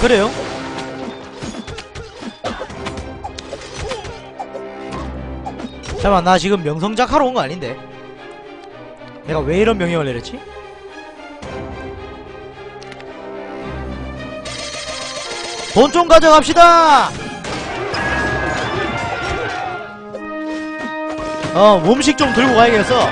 그래요? 잠깐만, 나 지금 명성작 하러 온 거 아닌데? 내가 왜 이런 명령을 내렸지? 돈 좀 가져갑시다! 음식 좀 들고 가야겠어.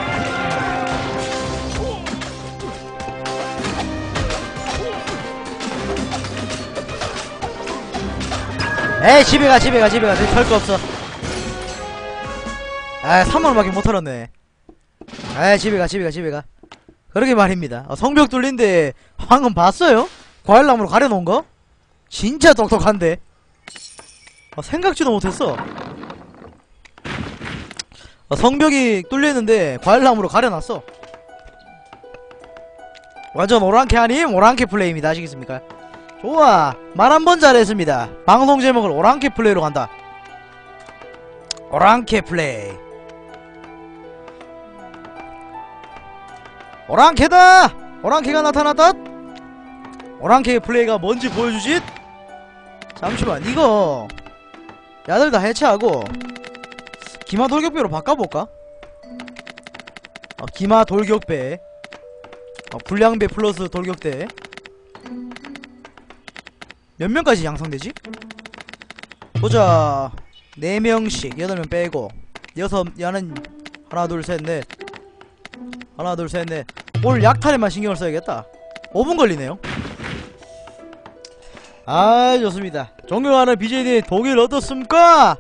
에이, 집에가. 털 거 없어. 아, 3만원밖에 못 털었네. 아, 집에가. 그러게 말입니다. 성벽 뚫린데 방금 봤어요? 과일나무로 가려놓은 거? 진짜 똑똑한데. 생각지도 못했어. 성벽이 뚫리는데 과일나무로 가려놨어. 완전 오랑캐 아님? 오랑캐 플레이입니다. 아시겠습니까? 좋아, 말 한 번 잘했습니다. 방송 제목을 오랑캐 플레이로 간다. 오랑캐 플레이. 오랑캐다! 오랑캐가 나타났다! 오랑캐 플레이가 뭔지 보여주지? 잠시만, 이거 야들 다 해체하고 기마 돌격배로 바꿔볼까? 기마 돌격배, 불량배 플러스 돌격대. 몇 명까지 양성되지? 보자. 4명씩 8명 빼고 야는 하나 둘 셋 넷. 오늘 약탈에만 신경을 써야겠다. 5분 걸리네요. 아, 좋습니다. 존경하는 BJ님 독일 어떻습니까?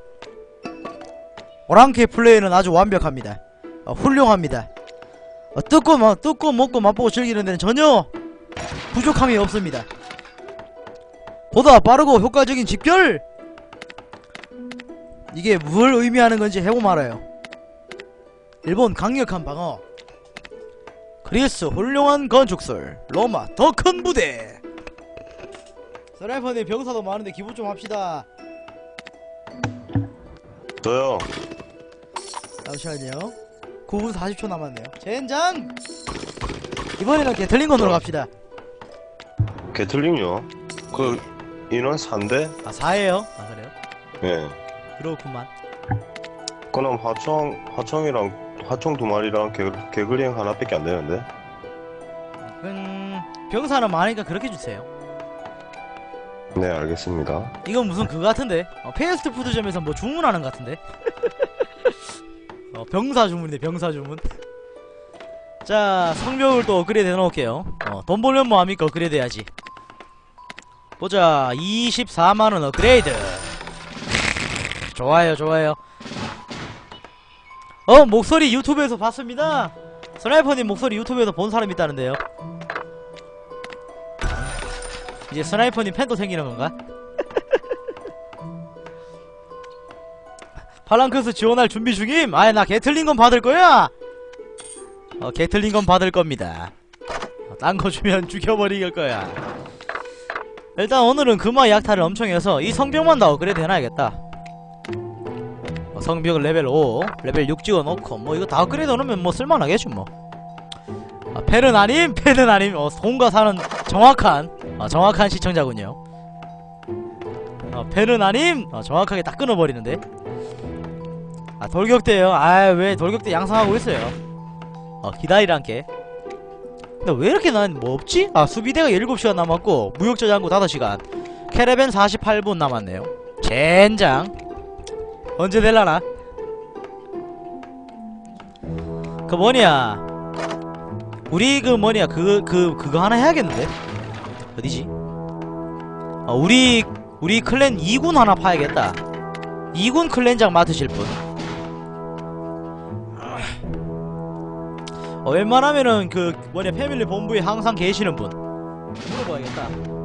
오랑캐 플레이는 아주 완벽합니다. 훌륭합니다. 뜯고 먹고 맛보고 즐기는 데는 전혀 부족함이 없습니다. 보다 빠르고 효과적인 집결! 이게 뭘 의미하는 건지 해보면 알아요. 일본 강력한 방어, 그리스 훌륭한 건축술, 로마 더 큰 부대. 스나이퍼님 병사도 많은데 기분 좀 합시다. 저요. 잠시만요. 9분 40초 남았네요. 젠장! 이번에는 게틀링건으로 갑시다. 게틀링요? 그 인원 4인데? 4예요? 그래요? 예. 그렇구만. 그럼 하청이랑 하청 2마리랑 개그링 하나밖에 안 되는데? 병사는 많으니까 그렇게 주세요. 네, 알겠습니다. 이건 무슨 그거 같은데? 패스트푸드점에서 뭐 주문하는 것 같은데? 병사 주문이네, 병사 주문. 자, 성벽을 또 업그레이드 해놓을게요. 돈 벌면 뭐합니까? 업그레이드 해야지. 보자. 24만원 업그레이드. 좋아요. 목소리 유튜브에서 봤습니다. 스나이퍼님 목소리 유튜브에서 본 사람 있다는데요. 이제 스나이퍼님 팬도 생기는 건가? 팔랑크스 지원할 준비 중임? 아이, 나 게틀링건 받을 거야! 게틀링건 받을 겁니다. 딴 거 주면 죽여버릴 거야. 일단 오늘은 금화 약탈을 엄청 해서 이 성벽만 다 업그레이드 해놔야겠다. 성벽을 레벨 5, 레벨 6 찍어놓고 뭐 이거 다 업그레이드 해놓으면 뭐 쓸만하겠지 뭐. 팬은 아님. 손과 사는 정확한 시청자군요. 팬은 아님. 정확하게 딱 끊어버리는데. 돌격대요. 왜 돌격대 양성하고 있어요. 기다리란게. 근데 왜 이렇게 난 뭐 없지? 수비대가 7시간 남았고 무역저장고 5시간, 캐러밴 48분 남았네요. 젠장. 언제 될라나? 우리 그거 하나 해야겠는데? 어디지? 우리 클랜 2군 하나 파야겠다. 2군 클랜장 맡으실 분. 웬만하면은 패밀리 본부에 항상 계시는 분 물어봐야겠다.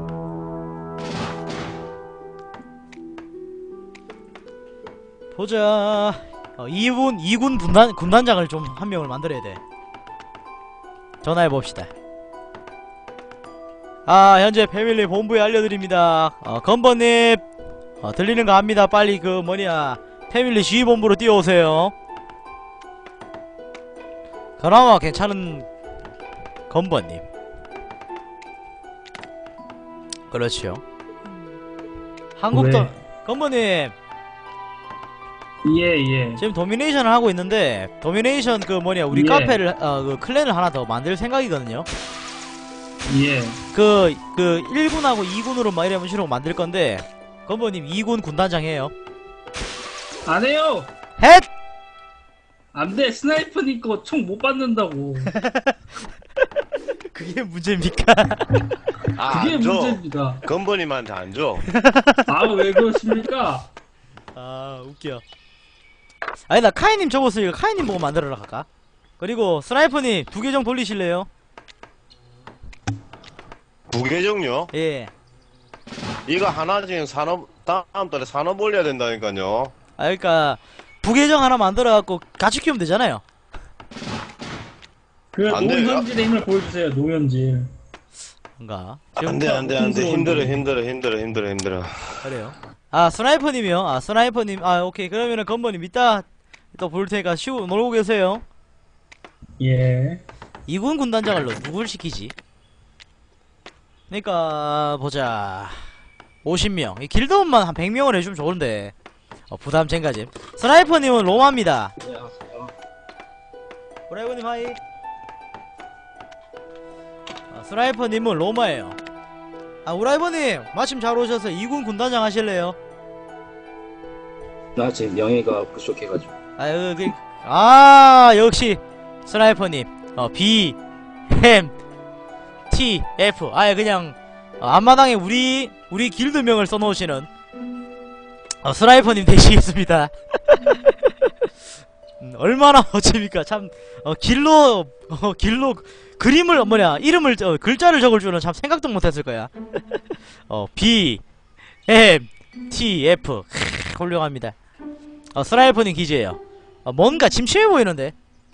보자. 2군 군단장을 좀 한 명을 만들어야 돼. 전화해봅시다. 현재 패밀리 본부에 알려드립니다. 건버님, 들리는 거 압니다. 빨리 패밀리 지휘본부로 뛰어오세요. 그나마 괜찮은 건버님. 그렇죠. 한국도 건버님 예. 지금 도미네이션을 하고 있는데 도미네이션 그 뭐냐 우리 예. 카페를 그 클랜을 하나 더 만들 생각이거든요. 예. 그 1군하고 2군으로 막 이런 식으로 만들 건데 건버님 2군 군단장 해요. 안 해요. 헷! 안 돼. 스나이퍼님 거 총 못 받는다고. 그게 문제입니까? 아, 그게 안 줘. 문제입니다. 건버님한테 안 줘. 아, 왜 그러십니까? 아 웃겨. 아니 나 카이님 적었으니까 카이님 보고 만들어라 갈까? 그리고 스나이퍼님 2계정 돌리실래요? 부계정요? 예. 이거 하나 지금 다음 달에 산업 올려야 된다니까요. 아 그러니까 부계정 하나 만들어갖고 같이 키우면 되잖아요. 그 안 돼요. 노현질의 힘을 보여주세요. 노현질. 뭔가 안 돼. 힘들어. 그래요. 아 스나이퍼님이요? 아 스나이퍼님 아 오케이 그러면은 건버님 이따 볼 테니까 쉬고 놀고 계세요. 예. 2군 군단장을 누굴 시키지? 그니까 보자 50명 이 길드원만 한 100명을 해주면 좋은데 부담 쟁가짐. 스나이퍼님은 로마입니다. 안녕하세요. 브라이버님 하이. 스나이퍼님은 로마예요. 아 우라이버님 마침 잘 오셔서 2군 군단장 하실래요? 나 지금 영희가 부족해가지고. 역시 스나이퍼님 B M T F 그냥 앞마당에 우리 길드명을 써놓으시는 스나이퍼님 되시겠습니다. 얼마나 멋집니까? 참 길로 그림을 이름을 글자를 적을 줄은 참 생각도 못했을 거야. B M T F 훌륭합니다. 스나이퍼님 기지예요. 뭔가 침침해 보이는데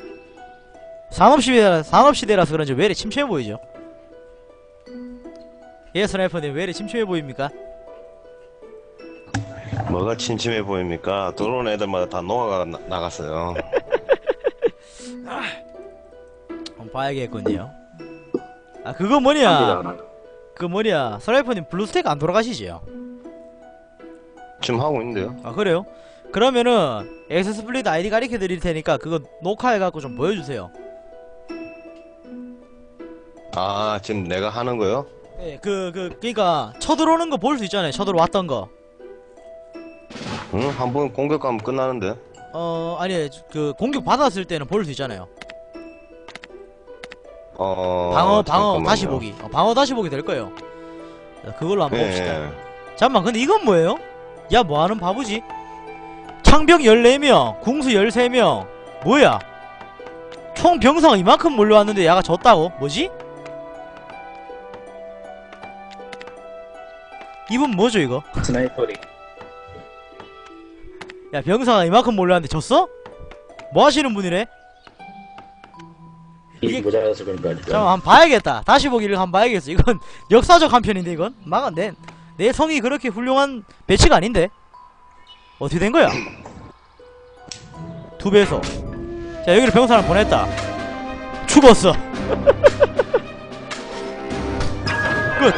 산업시대라서 그런지 왜 이리 침침해 보이죠? 예 스나이퍼님 왜 이리 침침해 보입니까? 뭐가 침침해 보입니까? 들어온 애들마다 다 녹아가 나갔어요. 한번 봐야겠군요. 그거 뭐냐 스나이퍼님 블루스택 안 돌아가시지요? 지금 하고 있는데요. 그래요? 그러면은 엑스스플릿 아이디 가리켜 드릴 테니까 그거 녹화해갖고 좀 보여주세요. 아, 지금 내가 하는 거요? 네, 그니까 쳐들어오는 거 볼 수 있잖아요. 쳐들어왔던 거. 응? 한 번 공격 가면 끝나는데. 아니 공격 받았을 때는 볼 수 있잖아요. 방어 잠깐만요. 다시 보기. 방어 다시 보기 될 거예요. 그걸로 한번 봅시다. 예. 잠깐만 근데 이건 뭐예요? 야 뭐하는 바보지? 창병 14명 궁수 13명 뭐야 총 병사가 이만큼 몰려왔는데 야가 졌다고? 뭐지? 이분 뭐죠 이거? 스나이퍼링. 야 병사가 이만큼 몰려왔는데 졌어? 뭐 하시는 분이래? 이게- 이 모자라서 그런 거 아닐까? 잠깐만 한번 봐야겠다. 다시 보기를 한번 봐야겠어. 이건 역사적 한 편인데 이건? 내 성이 그렇게 훌륭한 배치가 아닌데? 어떻게 된 거야? 2배속. 자 여기로 병사를 보냈다. 죽었어. 끝.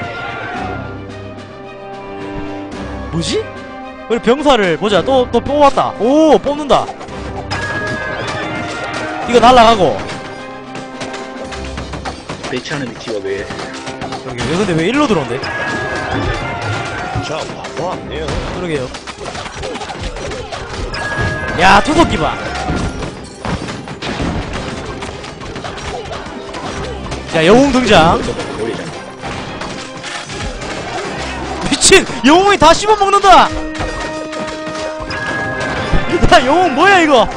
뭐지? 그리고 병사를 보자. 또 뽑았다. 오 뽑는다. 이거 날라가고. 배치하는 위치가 왜? 여기 왜 근데 왜 일로 들어온대? 자, 바보 아니에요. 그러게요. 야 투석기 봐. 자 영웅 등장. 머리잖아. 미친 영웅이 다 씹어먹는다. 야 영웅 뭐야 이거?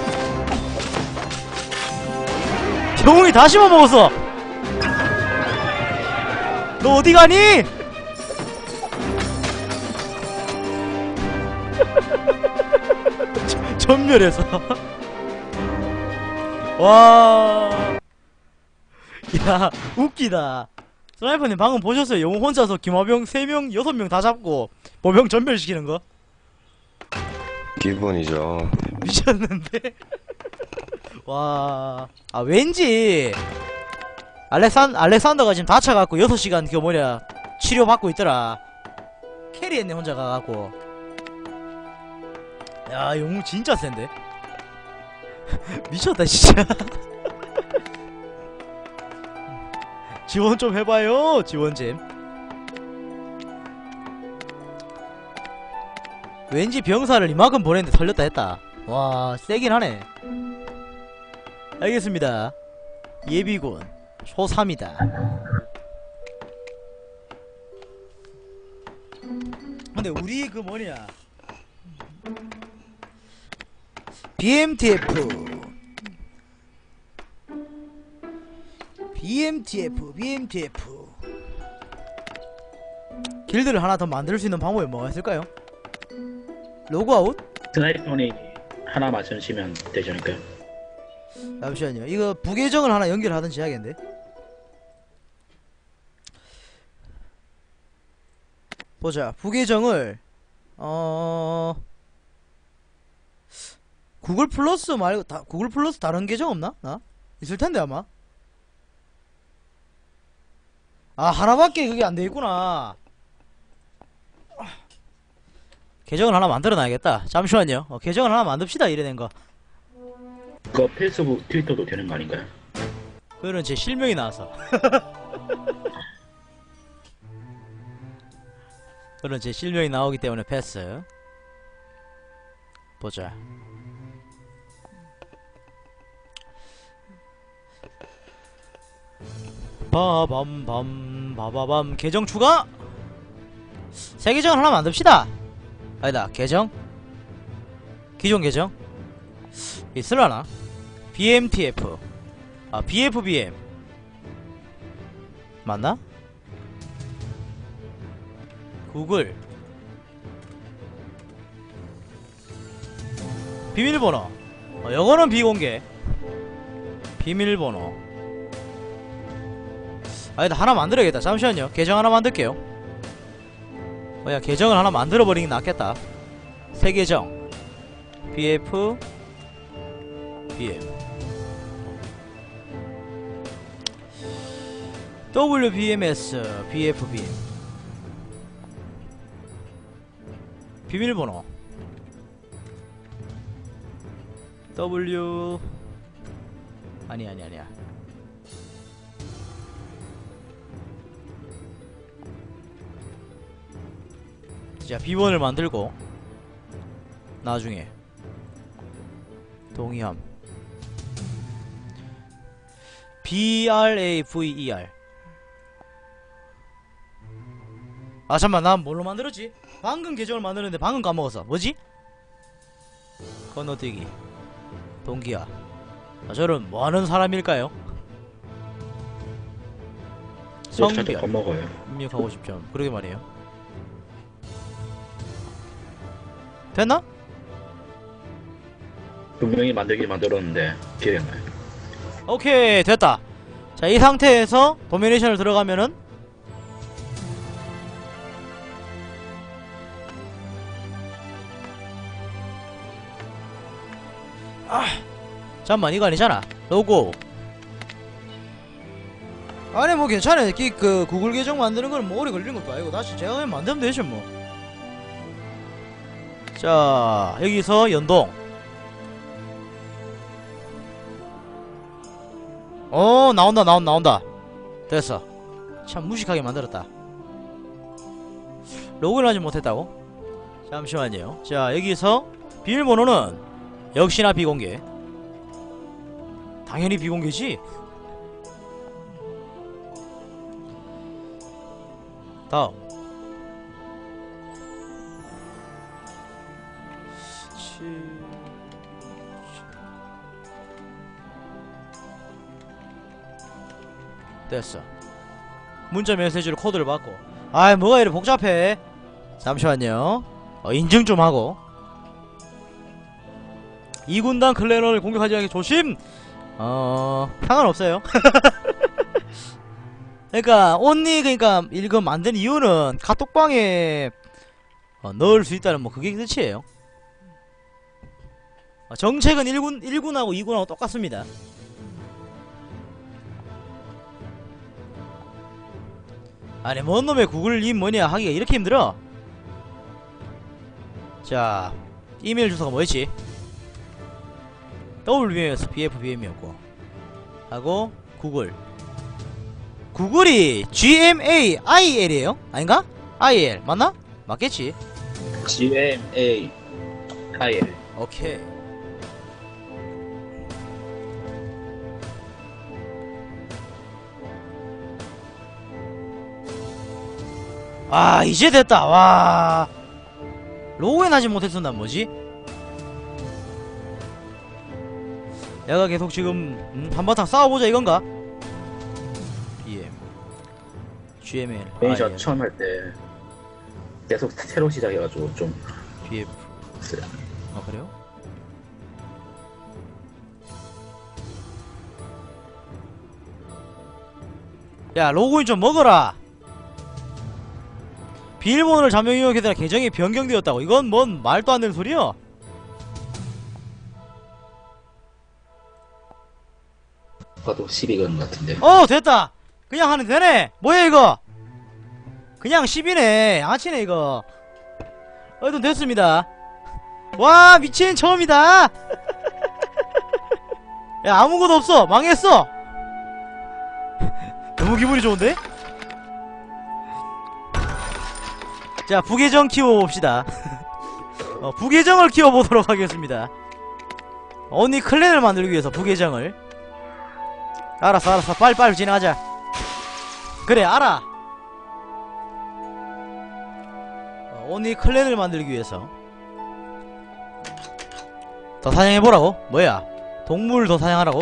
영웅이 다 씹어먹었어. 너 어디 가니? 전멸해서. 와. 야 웃기다. 스나이퍼님 방금 보셨어요? 영웅 혼자서 김화병 3명 6명 다 잡고 보병 전멸시키는 거? 기본이죠. 미쳤는데? 와. 왠지 알렉산더가 지금 다쳐갖고 6시간 치료받고 있더라. 캐리했네 혼자 가갖고. 야 영웅 진짜 센데. 미쳤다 진짜. 지원 좀 해봐요 지원잼. 왠지 병사를 이만큼 보냈는데 털렸다 했다. 와 세긴 하네. 알겠습니다. 예비군 초3이다. 근데 우리 그 뭐냐 BMTF 길드를 하나 더 만들 수 있는 방법이 뭐가 있을까요? 로그아웃? 스나이퍼니 하나 맞추시면 되지 않을까요? 잠시만요. 이거 부계정을 하나 연결하든지 해야겠는데. 보자. 부계정을 구글 플러스 말고 구글 플러스 다른 계정 없나? 나? 있을 텐데 아마. 아 하나밖에 그게 안 돼 있구나. 계정을 하나 만들어 놔야겠다. 잠시만요. 계정을 하나 만듭시다. 이래 된 거. 그거 페이스북, 트위터도 되는 거 아닌가요? 그거는 제 실명이 나와서. 그런 제 실명이 나오기 때문에 패스. 보자. 바밤밤 계정 추가. 새 계정을 하나 만듭시다. 아니다 계정 기존 계정 있을라나? BMTF 아 BFBM 맞나? 구글 비밀번호 요거는 비공개 비밀번호 아니다 하나 만들어야겠다. 잠시만요. 계정 하나 만들게요. 야 계정을 하나 만들어버리긴 낫겠다. 새 계정 BF BM WBMS BFBM 비밀번호 W 아니야 자 비번을 만들고 나중에 동의함 BRAVER 아 잠깐만 난 뭘로 만들었지? 방금 계정을 만들었는데 방금 까먹었어. 뭐지? 건너뛰기 동기화 아, 저는 뭐하는 사람일까요? 저도 겁먹어요. 입력하고 싶죠. 그러게 말이에요. 됐나? 분명히 만들었는데 기억이 안 나요. 오케이 됐다. 자 이 상태에서 도미네이션을 들어가면은 잠깐만 이거 아니잖아. 로고 아니 뭐 괜찮아. 그 구글 계정 만드는 거는 뭐 오래 걸리는 것도 아니고 다시 제가 그냥 만들면 되죠 뭐. 자 여기서 연동 나온다. 됐어. 참 무식하게 만들었다. 로그인 하지 못했다고? 잠시만요. 자 여기서 비밀번호는 역시나 비공개. 당연히 비공개지. 다음 됐어. 문자 메시지로 코드를 받고 아이 뭐가 이래 복잡해. 잠시만요. 인증 좀 하고 2군단 클랜을 공격하지 않게 조심. 상관없어요. 그러니까 그러니까 이거 만든 이유는 카톡방에 넣을 수 있다는 뭐 그게 끝이에요. 정책은 1군하고 2군하고 똑같습니다. 아니 뭔 놈의 구글 님 뭐냐 하기가 이렇게 힘들어? 자, 이메일 주소가 뭐였지? WBM에서 BFBM이었고 하고 구글이 GMAIL이에요? 아닌가? IL 맞나? 맞겠지? GMAIL. 오케이. 아, 이제 됐다. 와, 로그인 하지 못했어. 난 뭐지? 내가 계속 지금 한바탕 싸워보자 이건가? BM GML 매니저 처음 할 때 계속 새로 시작해가지고 좀 BF. 그랬어요. 아, 그래요? 야, 로그인 좀 먹어라. 비밀번호를 잠정 입력했다가 계정이 변경되었다고. 이건 뭔 말도 안 되는 소리야? 아까도 12건 같은데. 됐다. 그냥 하면 되네. 뭐야 이거? 그냥 10이네. 양아치네 이거. 됐습니다. 와, 미친, 처음이다. 야, 아무것도 없어. 망했어. 너무 기분이 좋은데? 자, 부계정 키워봅시다. 부계정을 키워보도록 하겠습니다. 언니 클랜을 만들기 위해서 부계정을. 알았어. 빨리 진행하자. 그래, 알아. 언니 클랜을 만들기 위해서 더 사냥해보라고? 뭐야? 동물 더 사냥하라고?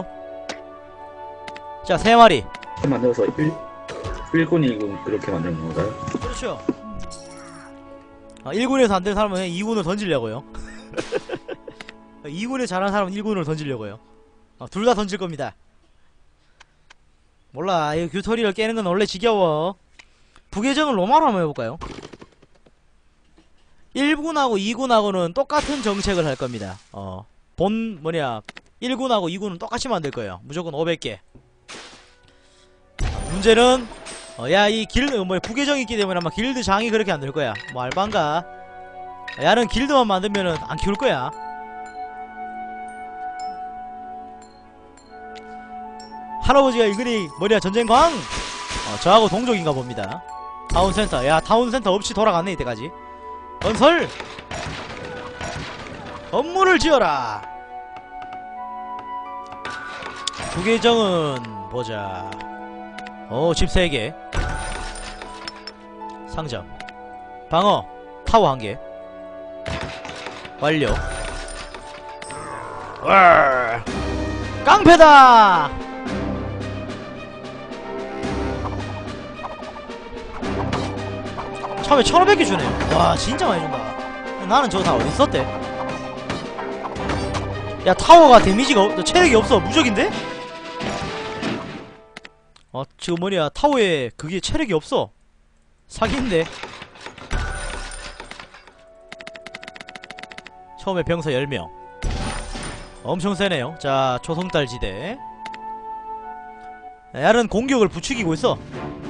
자, 3마리. 만들어서 1군, 2군 그렇게 만드는 건가요? 그렇죠. 1군에서 안 되는 사람은 2군을 던지려고요. 2군에 잘하는 사람은 1군을 던지려고요. 둘 다 던질 겁니다. 몰라, 이 튜토리얼 깨는 건 원래 지겨워. 부계정을 로마로 한번 해볼까요? 1군하고 2군하고는 똑같은 정책을 할 겁니다. 1군하고 2군은 똑같이 만들 거예요. 무조건 500개. 문제는 야, 이 길드 부계정이 있기 때문에 아마 길드 장이 그렇게 안 될 거야. 뭐 알반가? 야는 길드만 만들면은 안 키울 거야. 할아버지가 이근이 전쟁광? 저하고 동족인가 봅니다. 타운센터. 야, 타운센터 없이 돌아갔네 이때까지. 건설! 건물을 지어라! 부계정은 보자. 집 3개. 상점. 방어. 타워 1개. 완료. 월. 깡패다! 처음에 1500개 주네. 와, 진짜 많이 준다. 나는 저거 다 어디 있었대? 야, 타워가 데미지가 체력이 없어. 무적인데? 지금 타워에 그게 체력이 없어. 사기인데. 처음에 병사 10명. 엄청 세네요. 자, 초성달지대. 야는 공격을 부추기고 있어.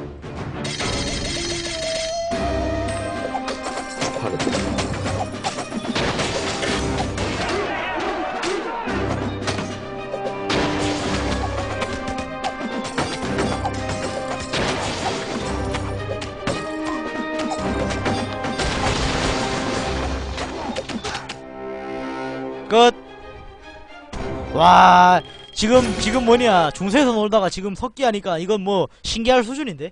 끝. 와, 지금 중세에서 놀다가 지금 석기 하니까 이건 뭐 신기할 수준인데.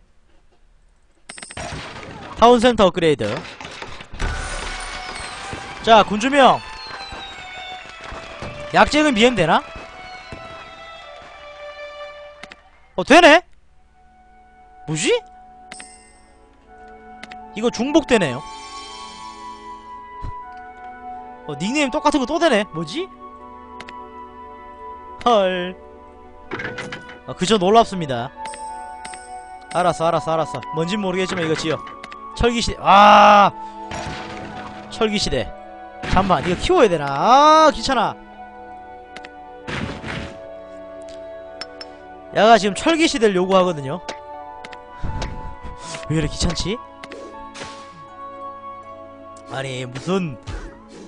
타운센터 업그레이드. 자, 군주명. 약쟁은 미행되나? 되네? 뭐지? 이거 중복되네요. 닉네임 똑같은 거 또 되네. 뭐지? 헐. 그저 놀랍습니다. 알았어. 뭔진 모르겠지만 이거 지어. 철기시대. 철기시대. 잠만, 이거 키워야 되나? 귀찮아. 야가 지금 철기시대를 요구하거든요. 왜 이렇게 귀찮지? 아니, 무슨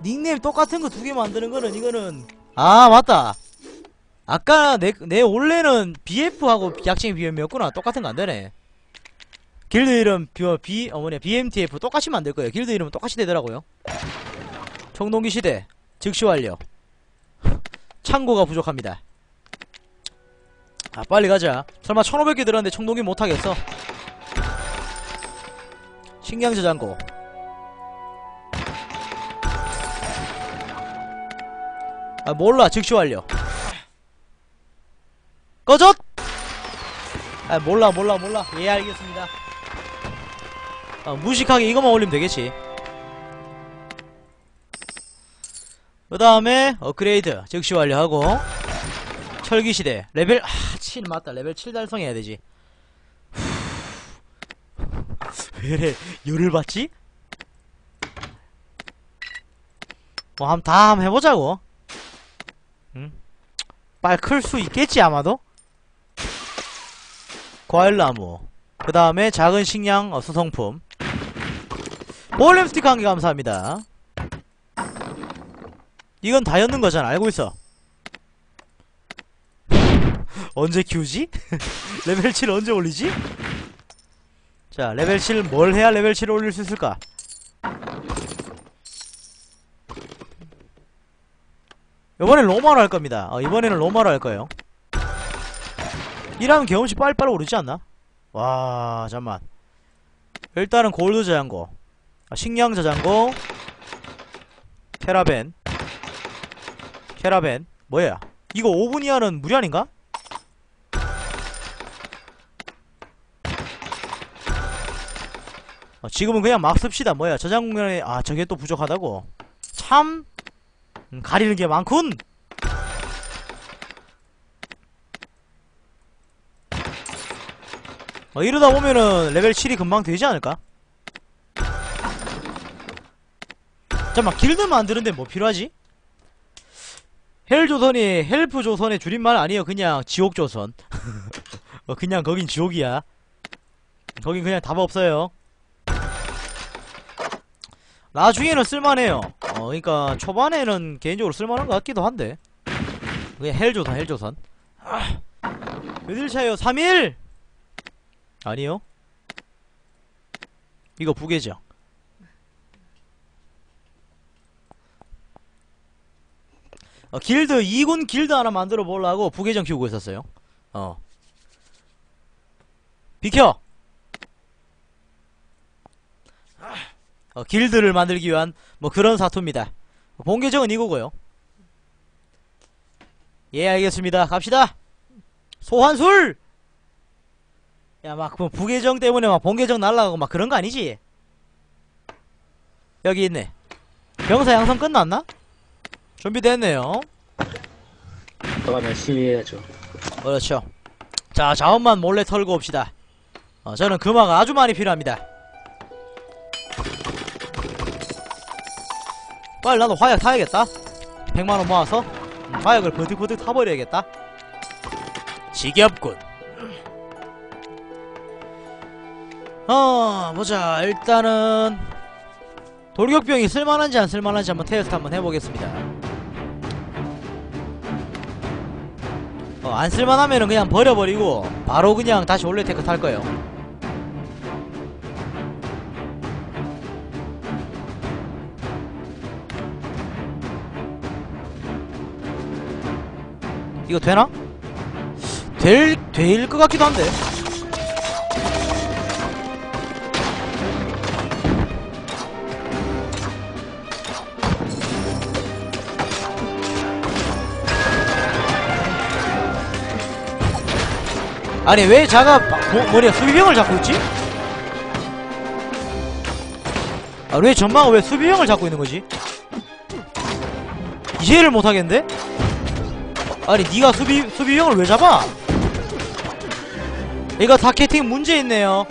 닉네임 똑같은 거 2개 만드는 거는 이거는 아 맞다. 아까 내 원래는 BF하고 약칭 BM이었구나. 똑같은 거 안 되네. 길드 이름 BMTF 똑같이 만들 거예요. 길드 이름은 똑같이 되더라고요. 청동기 시대 즉시 완료. 창고가 부족합니다. 아 빨리 가자. 설마 1500개 들었는데 청동기 못하겠어? 식량 저장고. 아 몰라. 즉시 완료. 꺼져! 아 몰라. 예 알겠습니다. 무식하게 이것만 올리면 되겠지. 그 다음에 업그레이드 즉시 완료하고 철기시대 레벨 7 맞다. 레벨 7 달성해야 되지. 왜이래 열을 받지? 뭐 한번 해보자고. 응? 빨리 클 수 있겠지 아마도? 과일나무 그 다음에 작은 식량 수성품 볼렘 스티커 1개 감사합니다. 이건 다 였는 거잖아. 알고 있어. 언제 키우지? 레벨 7 언제 올리지? 자 레벨 7 뭘 해야 레벨 7을 올릴 수 있을까? 이번엔 로마로 할 겁니다. 이번에는 로마로 할 거예요. 이러면 경험치 빨리빨리 오르지 않나? 와 잠만. 일단은 골드 저장고, 식량 저장고, 캐라벤 뭐야? 이거 5분 이하는 무료 아닌가? 지금은 그냥 막 씁시다. 뭐야 저장 공간에 저게 또 부족하다고? 참 가리는 게 많군. 이러다 보면은 레벨 7이 금방 되지 않을까? 잠깐만 길드 만드는데 뭐 필요하지? 헬조선이 헬프조선의 줄임말 아니에요. 그냥 지옥조선. 그냥 거긴 지옥이야. 거긴 그냥 답 없어요. 나중에는 쓸만해요. 그니까 초반에는 개인적으로 쓸만한 것 같기도 한데. 그냥 헬조선 몇일 차요? 3일? 아니요. 이거 부계정. 길드 2군 길드 하나 만들어 보려고 부계정 키우고 있었어요. 비켜. 길드를 만들기 위한 뭐 그런 사토입니다. 본 계정은 이거고요. 예 알겠습니다. 갑시다. 소환술. 야 막 뭐 부계정 때문에 막 본 계정 날라가고 막 그런 거 아니지? 여기 있네. 병사 양성 끝났나? 준비됐네요. 들어가면 시위해야죠. 그렇죠. 자 자원만 몰래 털고 옵시다. 저는 금화가 아주 많이 필요합니다. 빨리 나도 화약 타야겠다. 100만원 모아서 화약을 버득버득 타버려야겠다. 지겹군. 보자. 일단은 돌격병이 쓸만한지 안 쓸만한지 한번 테스트 한번 해보겠습니다. 안 쓸만하면은 그냥 버려버리고 바로 그냥 다시 올레테크 탈 거예요. 이거 되나? 될 것 같기도 한데. 아니 왜 자가 뭐냐 수비병을 잡고 있지? 왜 전마가 왜 수비병을 잡고 있는 거지? 이해를 못하겠는데? 아니 니가 수비병을 왜 잡아? 이거 타겟팅 문제 있네요.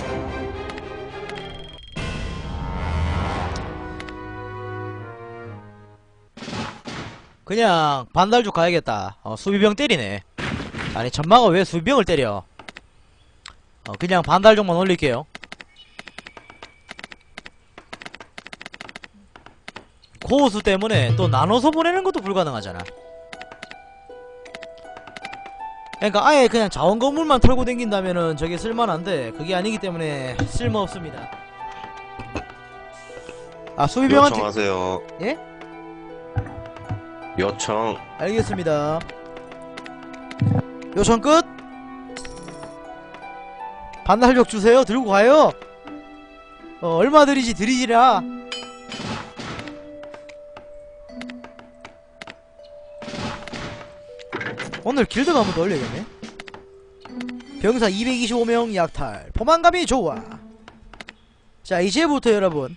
그냥 반달죽 가야겠다. 수비병 때리네. 아니 전마가 왜 수비병을 때려? 그냥 반달죽만 올릴게요. 호수 때문에 또 나눠서 보내는 것도 불가능하잖아. 그러니까 아예 그냥 자원 건물만 털고 댕긴다면은 저게 쓸만한데 그게 아니기 때문에 쓸모없습니다. 아, 수비병한테 요청하세요. 예? 요청. 알겠습니다. 요청 끝. 반달력 주세요. 들고 가요. 얼마 드리지 드리지라. 오늘 길드 가면 더 올려야겠네. 병사 225명 약탈. 포만감이 좋아. 자, 이제부터 여러분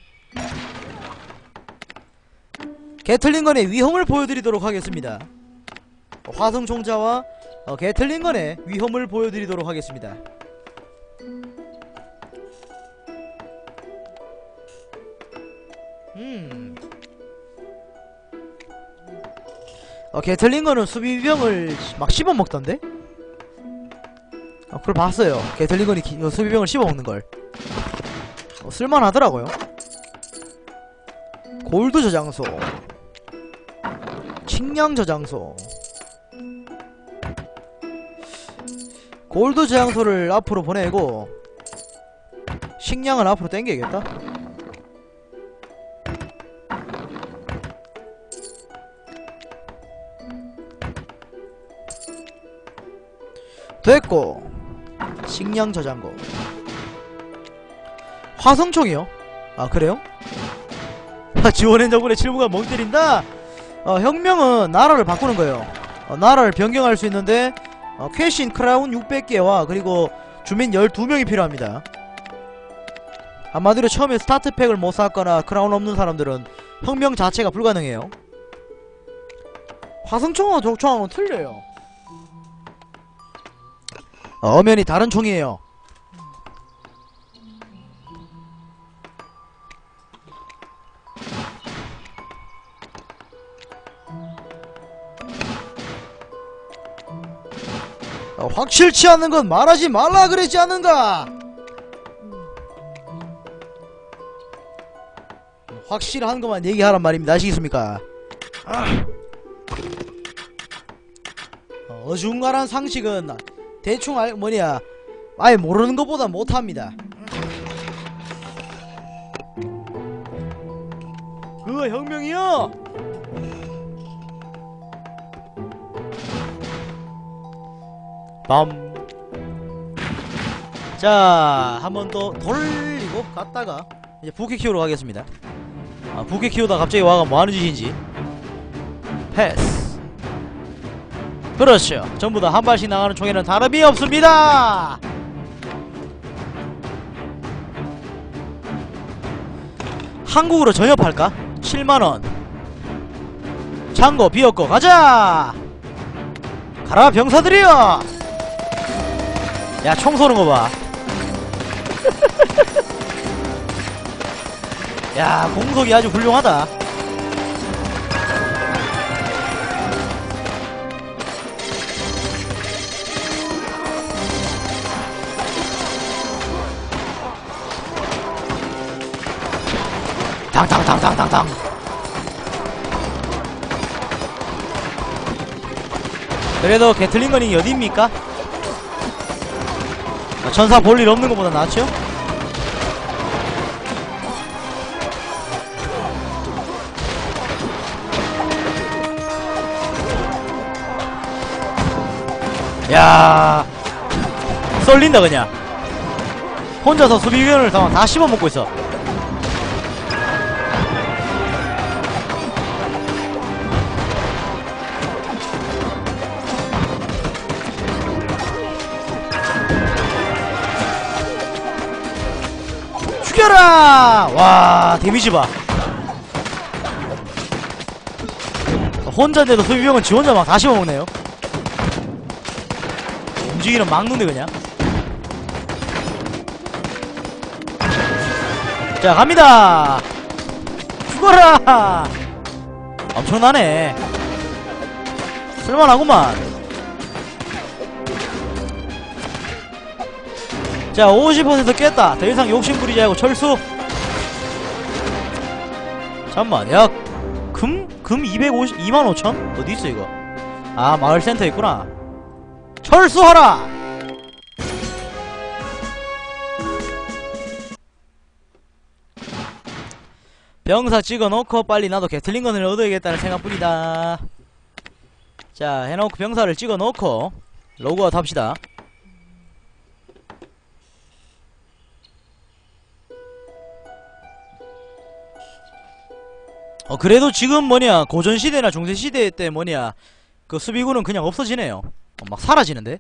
게틀링건의 위험을 보여드리도록 하겠습니다. 화성총자와 게틀링건의 위험을 보여드리도록 하겠습니다. 게틀링건은 수비병을 막 씹어먹던데? 그걸 봤어요. 게틀링건이 수비병을 씹어먹는걸. 쓸만하더라고요. 골드 저장소, 식량 저장소. 골드 저장소를 앞으로 보내고 식량을 앞으로 당겨야겠다. 됐고, 식량 저장고. 화성총이요? 아, 그래요? 지원한 덕분에 칠부가 멍 때린다? 혁명은 나라를 바꾸는 거예요. 나라를 변경할 수 있는데 퀘신 크라운 600개와 그리고 주민 12명이 필요합니다. 한마디로 처음에 스타트팩을 못 샀거나 크라운 없는 사람들은 혁명 자체가 불가능해요. 화성총하고 적총하고는 틀려요. 엄연히 다른 총이에요. 확실치 않는 건 말하지 말라 그랬지 않는가? 확실한 것만 얘기하란 말입니다. 아시겠습니까? 어중간한 상식은 대충 아예 모르는 것보다 못합니다. 그거 혁명이요? 자, 한 번 더 돌리고 갔다가 이제 부캐 키우러 가겠습니다. 부캐 키우다 갑자기 와가 뭐하는 짓인지. 패스. 그렇죠. 전부 다 한 발씩 나가는 총에는 다름이 없습니다. 한국으로 전역할까? 7만원. 창고 비었고 가자. 가라 병사들이여. 야, 총 쏘는 거 봐. 야, 공속이 아주 훌륭하다. 당당당당당당. 그래도 게틀링건이 어디입니까? 전사 볼 일 없는 것보다 낫죠? 야, 썰린다 그냥. 혼자서 수비위원을 다 씹어먹고 있어. 죽여라! 와, 데미지 봐. 혼자인데도 수비병은 지 혼자 막 다 씹어먹네요. 움직이는 막는데 그냥. 자, 갑니다. 죽어라. 엄청나네. 쓸만하구만. 자, 50% 깼다. 더 이상 욕심 부리지 말고 철수. 잠만, 야, 금 250, 25,000? 어디 있어 이거? 아, 마을센터 있구나. 철수하라! 병사 찍어놓고 빨리 나도 게틀링건을 얻어야겠다는 생각뿐이다. 자, 해놓고 병사를 찍어놓고 로그아웃 합시다. 그래도 지금 뭐냐, 고전시대나 중세시대 때 뭐냐, 그 수비군은 그냥 없어지네요. 막 사라지는데?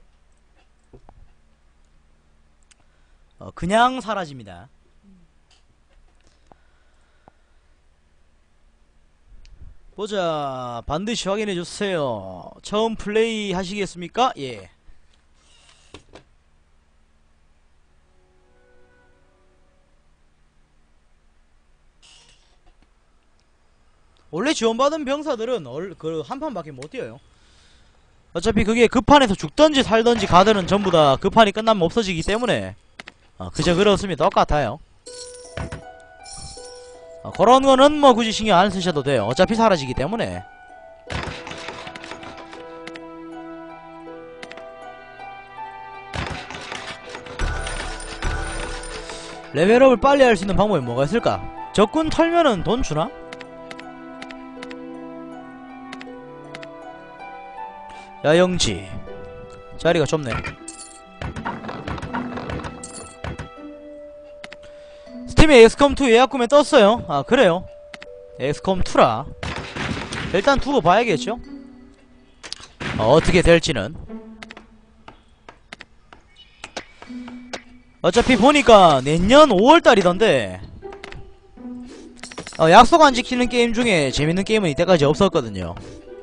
그냥 사라집니다. 보자. 반드시 확인해주세요. 처음 플레이 하시겠습니까? 예. 원래 지원받은 병사들은 그 한판밖에 못 뛰어요. 어차피 그게 급판에서 죽던지 살던지 가드는 전부 다 급판이 끝나면 없어지기 때문에 그저 그렇습니다. 똑같아요. 그런 거는 뭐 굳이 신경 안 쓰셔도 돼요. 어차피 사라지기 때문에. 레벨업을 빨리 할 수 있는 방법이 뭐가 있을까? 적군 털면은 돈 주나? 야영지 자리가 좁네. 스팀에 엑스컴2 예약 구매 떴어요. 아, 그래요? 엑스컴2라 일단 두고 봐야겠죠? 어떻게 될지는. 어차피 보니까 내년 5월달이던데 약속 안 지키는 게임 중에 재밌는 게임은 이때까지 없었거든요.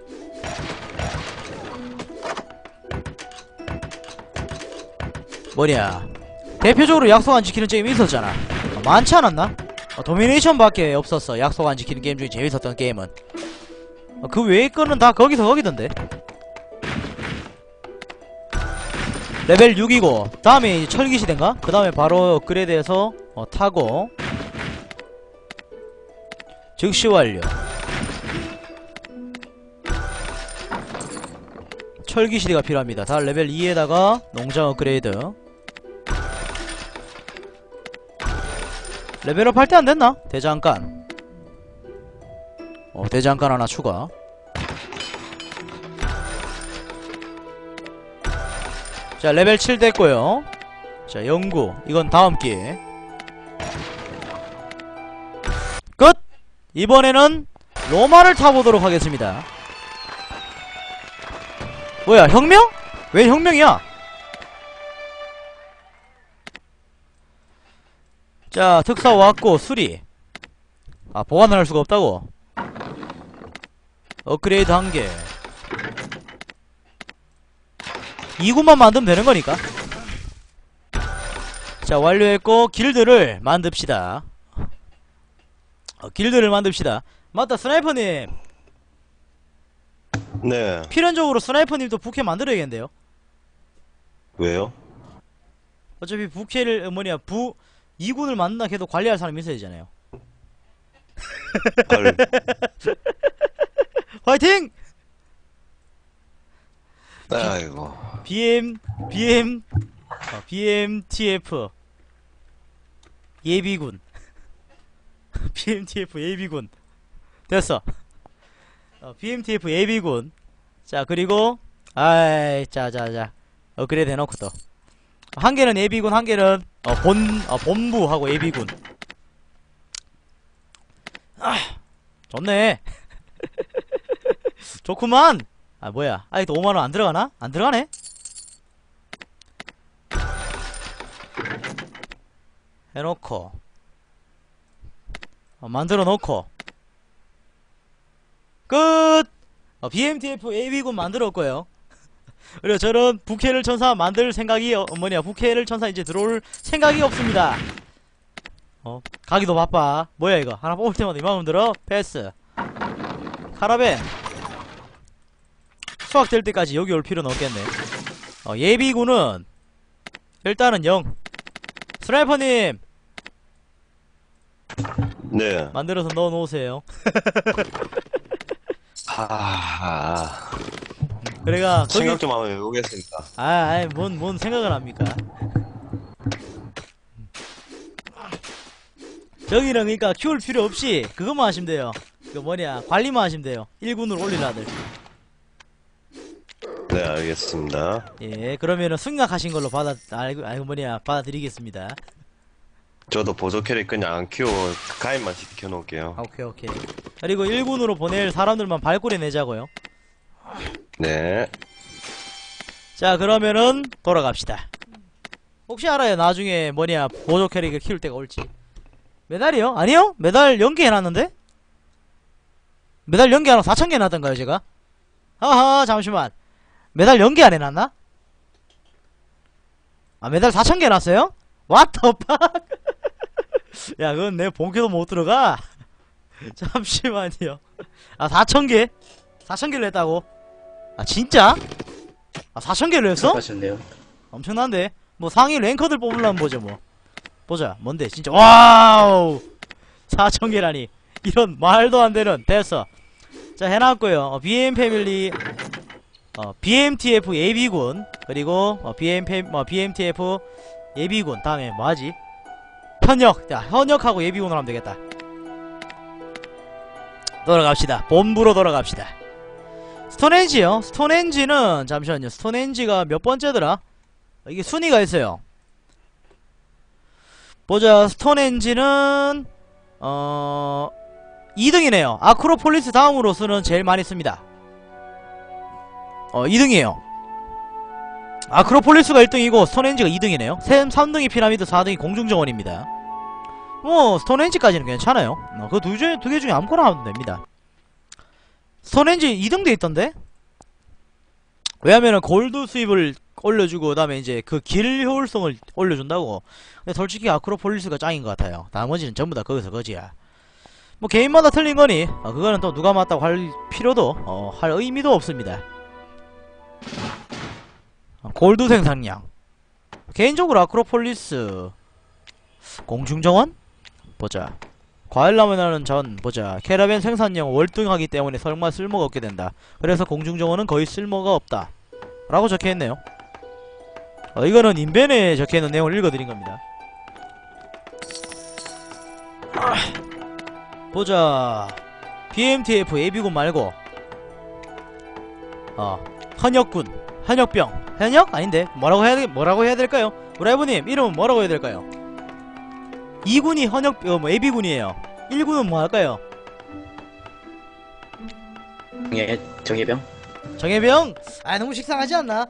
뭐냐, 대표적으로 약속 안 지키는 게임이 있었잖아. 많지 않았나? 도미네이션 밖에 없었어. 약속 안 지키는 게임 중에 재밌었던 게임은. 그 외의 거는 다 거기서 거기던데. 레벨 6이고 다음에 철기시대인가? 그 다음에 바로 업그레이드해서 타고 즉시 완료. 철기시대가 필요합니다. 다 레벨 2에다가 농장 업그레이드. 레벨업 할 때 안됐나? 대장간. 대장간 하나 추가. 자, 레벨 7 됐고요. 자, 연구. 이건 다음 기회. 끝! 이번에는 로마를 타보도록 하겠습니다. 뭐야, 혁명? 왜 혁명이야? 자, 특사 왔고 수리. 보관을 할 수가 없다고. 업그레이드 1개. 2군만 만들면 되는 거니까. 자, 완료했고 길드를 만듭시다. 길드를 만듭시다. 맞다, 스나이퍼님. 네. 필연적으로 스나이퍼님도 부캐 만들어야겠는데요. 왜요? 어차피 부캐를 2군을 만든다 해도 관리할 사람이 있어야 되잖아요. 헐. 화이팅! 아이고. BMTF 예비군. BMTF 예비군 됐어. BMTF 예비군. 자, 그리고 자자자 업그레이드 해놓고 또 한 개는 예비군, 한 개는 본부하고 예비군. 좋네. 좋구만. 뭐야, 아직도 5만원 안 들어가나? 안 들어가네? 해놓고 만들어 놓고 끝! BMTF AB군 만들었고요. 그리고 저는 부캐를 천사 만들 생각이 부캐를 천사 이제 들어올 생각이 없습니다. 가기도 바빠. 뭐야 이거, 하나 뽑을 때마다 이만큼 들어? 패스. 카라벤 수확될 때까지 여기 올 필요는 없겠네. 예비군은 일단은 0. 스나이퍼님 네. 만들어서 넣어놓으세요. 그래가 거기 생각 좀 한번 해보겠습니다. 아이 뭔 생각을 합니까? 저기는 그러니까 키울 필요 없이 그것만 하시면 돼요. 그 뭐냐 관리만 하시면 돼요. 1군으로 올리라들. 네, 알겠습니다. 예, 그러면은 승낙하신 걸로 받아드리겠습니다. 저도 보조 캐릭 그냥 안 키우고 가입만 시켜놓을게요. 아, 오케이. 그리고 1군으로 보낼 사람들만 발굴해 내자고요. 네. 자, 그러면은 돌아갑시다. 혹시 알아요? 나중에 뭐냐 보조 캐릭을 키울 때가 올지. 메달이요? 아니요? 메달 연계해놨는데? 메달 연계 안 하고 4,000개 해놨던가요, 제가? 하하, 잠시만. 메달 연계 안 해놨나? 아, 메달 4,000개 해놨어요? What the fuck? 야, 그건 내 본캐도 못 들어가. 잠시만요. 아, 4,000개? 4,000개를 했다고? 아, 진짜? 아, 4,000개를 했어? 하셨네요. 엄청난데? 뭐 상위 랭커들 뽑으려면 보죠, 뭐. 보자, 뭔데, 진짜. 와우! 4,000개라니. 이런 말도 안 되는. 됐어. 자, 해놨고요. BM 패밀리, BMTF 예비군, 그리고 BMTF 예비군. 다음에 뭐하지? 현역. 자, 현역하고 예비군으로 하면 되겠다. 돌아갑시다. 본부로 돌아갑시다. 스톤헨지요. 스톤헨지는 잠시만요. 스톤헨지가 몇 번째더라? 이게 순위가 있어요. 보자. 스톤헨지는 2등이네요. 아크로폴리스 다음으로서는 제일 많이 씁니다. 2등이에요. 아크로폴리스가 1등이고 스톤헨지가 2등이네요. 3등이 피라미드, 4등이 공중정원입니다. 뭐 스톤헨지까지는 괜찮아요. 그 두 개 중에 아무거나 하면 됩니다. 스톤헨지 2등 돼 있던데? 왜냐면은 골드 수입을 올려주고 그 다음에 이제 그 길 효율성을 올려준다고. 근데 솔직히 아크로폴리스가 짱인 것 같아요. 나머지는 전부 다 거기서 거지야. 뭐 개인마다 틀린 거니 그거는 또 누가 맞다고 할 필요도 할 의미도 없습니다. 골드 생산량 개인적으로 아크로폴리스 공중정원? 보자. 과일라면하는 전 보자. 캐러밴 생산량 월등하기 때문에 설마 쓸모가 없게 된다. 그래서 공중정원은 거의 쓸모가 없다 라고 적혀있네요. 이거는 인벤에 적혀있는 내용을 읽어드린 겁니다. 보자. BMTF 예비군 말고 현역군, 현역병, 현역? 아닌데 뭐라고 해야 될까요? 브라이브님 이름은 뭐라고 해야 될까요? 2군이 현역 예비군이에요. 1군은 뭐 할까요? 정예병? 정예병? 아, 너무 식상하지 않나?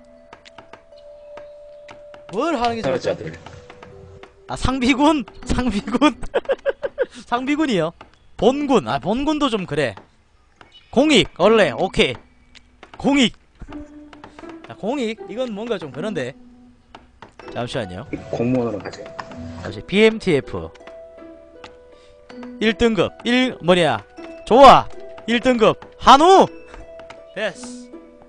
뭘 하는 게 좋을까? 사회자들. 아, 상비군? 상비군? 상비군이요. 본군. 아, 본군도 좀 그래. 공익. 원래 오케이. 공익. 자, 공익. 이건 뭔가 좀 그런데. 잠시만요. 공무원으로 가죠. 다시 BMTF 1등급 뭐냐 좋아. 1등급 한우 됐어.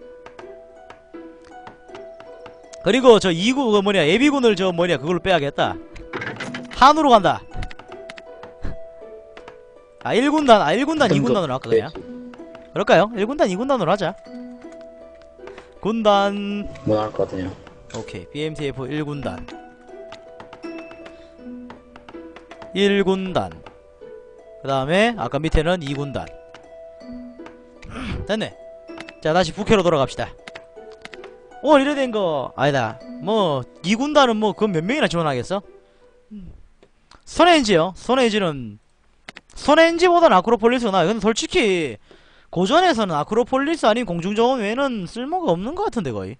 그리고 저 2구 그 뭐냐 예비군을 저 뭐냐 그걸로 빼야겠다. 한우로 간다. 아 1군단 2군단으로 할까 그냥? 그럴까요? 1군단 2군단으로 하자. 군단 뭐 나올 것 같으냐? 오케이. BMTF 1군단 그 다음에 아까 밑에는 2군단 됐네. 자 다시 부캐로 돌아갑시다. 이래 된거 아니다. 뭐 2군단은 뭐 그건 몇 명이나 지원하겠어? 스톤헨지요. 스톤헨지보다는 아크로폴리스가 나아요. 근데 솔직히 고전에서는 아크로폴리스 아닌 공중정원 외에는 쓸모가 없는 것 같은데 거의.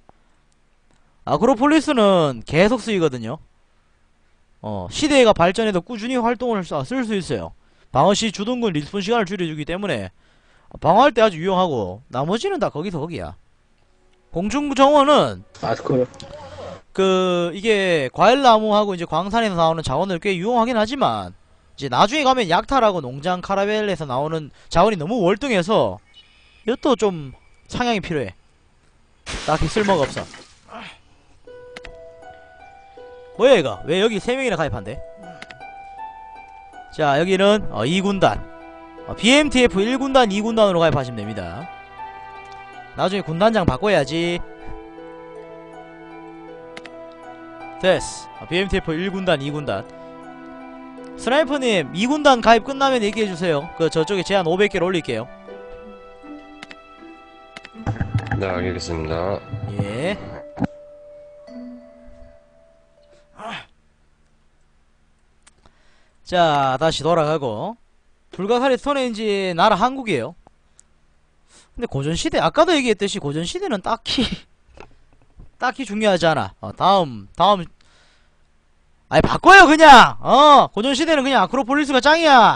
아크로폴리스는 계속 쓰이거든요. 시대가 발전해도 꾸준히 활동을 쓸 수 있어요. 방어시 주둔군 리스폰 시간을 줄여주기 때문에 방어할 때 아주 유용하고 나머지는 다 거기서 거기야. 공중정원은 이게 과일나무하고 이제 광산에서 나오는 자원을 꽤 유용하긴 하지만 이제 나중에 가면 약탈하고 농장 카라벨에서 나오는 자원이 너무 월등해서 이것도 좀 상향이 필요해. 딱히 쓸모가 없어. 뭐야 이거? 왜 여기 3명이나 가입한대? 자 여기는 2군단 BMTF 1군단 2군단으로 가입하시면 됩니다. 나중에 군단장 바꿔야지. 됐어. BMTF 1군단 2군단 스나이퍼님 2군단 가입 끝나면 얘기해주세요. 그 저쪽에 제한 500개를 올릴게요. 네, 알겠습니다. 예. 자, 다시 돌아가고 불가사리 스톤헨지 나라 한국이에요. 근데 고전시대 아까도 얘기했듯이 고전시대는 딱히 중요하지 않아. 다음 아니 바꿔요 그냥. 고전시대는 그냥 아크로폴리스가 짱이야.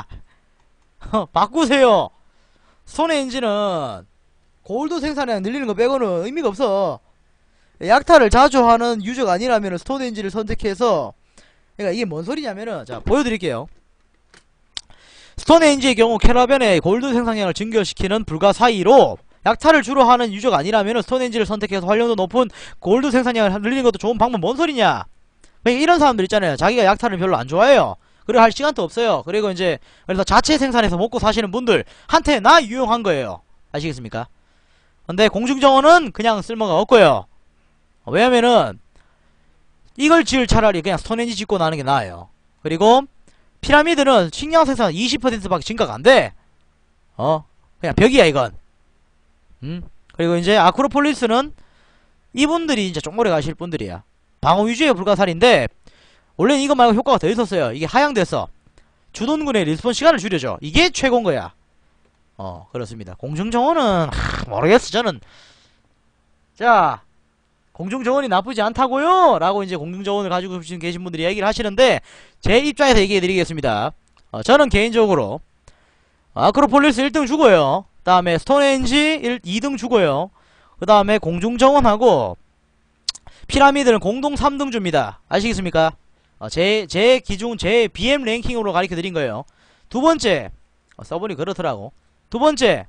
바꾸세요. 스톤헨지는 골드 생산량 늘리는 거 빼고는 의미가 없어. 약탈을 자주 하는 유저가 아니라면 스톤헨지를 선택해서, 그러니까 이게 뭔 소리냐면은, 자 보여드릴게요. 스톤헨지의 경우 캐러밴의 골드 생산량을 증가시키는 불가사의로 약탈을 주로 하는 유저가 아니라면 스톤헨지를 선택해서 활용도 높은 골드 생산량을 늘리는 것도 좋은 방법. 뭔 소리냐. 그러니까 이런 사람들 있잖아요. 자기가 약탈을 별로 안 좋아해요. 그리고 할 시간도 없어요. 그리고 이제 그래서 자체 생산해서 먹고 사시는 분들한테 나 유용한 거예요. 아시겠습니까? 근데 공중정원은 그냥 쓸모가 없고요. 왜냐면은 이걸 지을 차라리 그냥 스톤헨지 짓고 나는 게 나아요. 그리고 피라미드는 식량 생산 20%밖에 증가가 안 돼. 그냥 벽이야 이건. 그리고 이제 아크로폴리스는 이분들이 이제 쪽머리 가실 분들이야. 방어 위주의 불가사리인데 원래는 이거 말고 효과가 더 있었어요. 이게 하향됐어. 주둔군의 리스폰 시간을 줄여줘. 이게 최고인 거야. 그렇습니다. 공중정원은 모르겠어 저는. 자, 공중정원이 나쁘지 않다고요? 라고 이제 공중정원을 가지고 계신 분들이 얘기를 하시는데 제 입장에서 얘기해드리겠습니다. 저는 개인적으로 아크로폴리스 1등 주고요. 그 다음에 스톤헨지 2등 주고요. 그 다음에 공중정원하고 피라미드는 공동 3등 줍니다. 아시겠습니까? 제 기준, 제 BM 랭킹으로 가르쳐드린 거예요. 두 번째, 서버니 그렇더라고. 두 번째,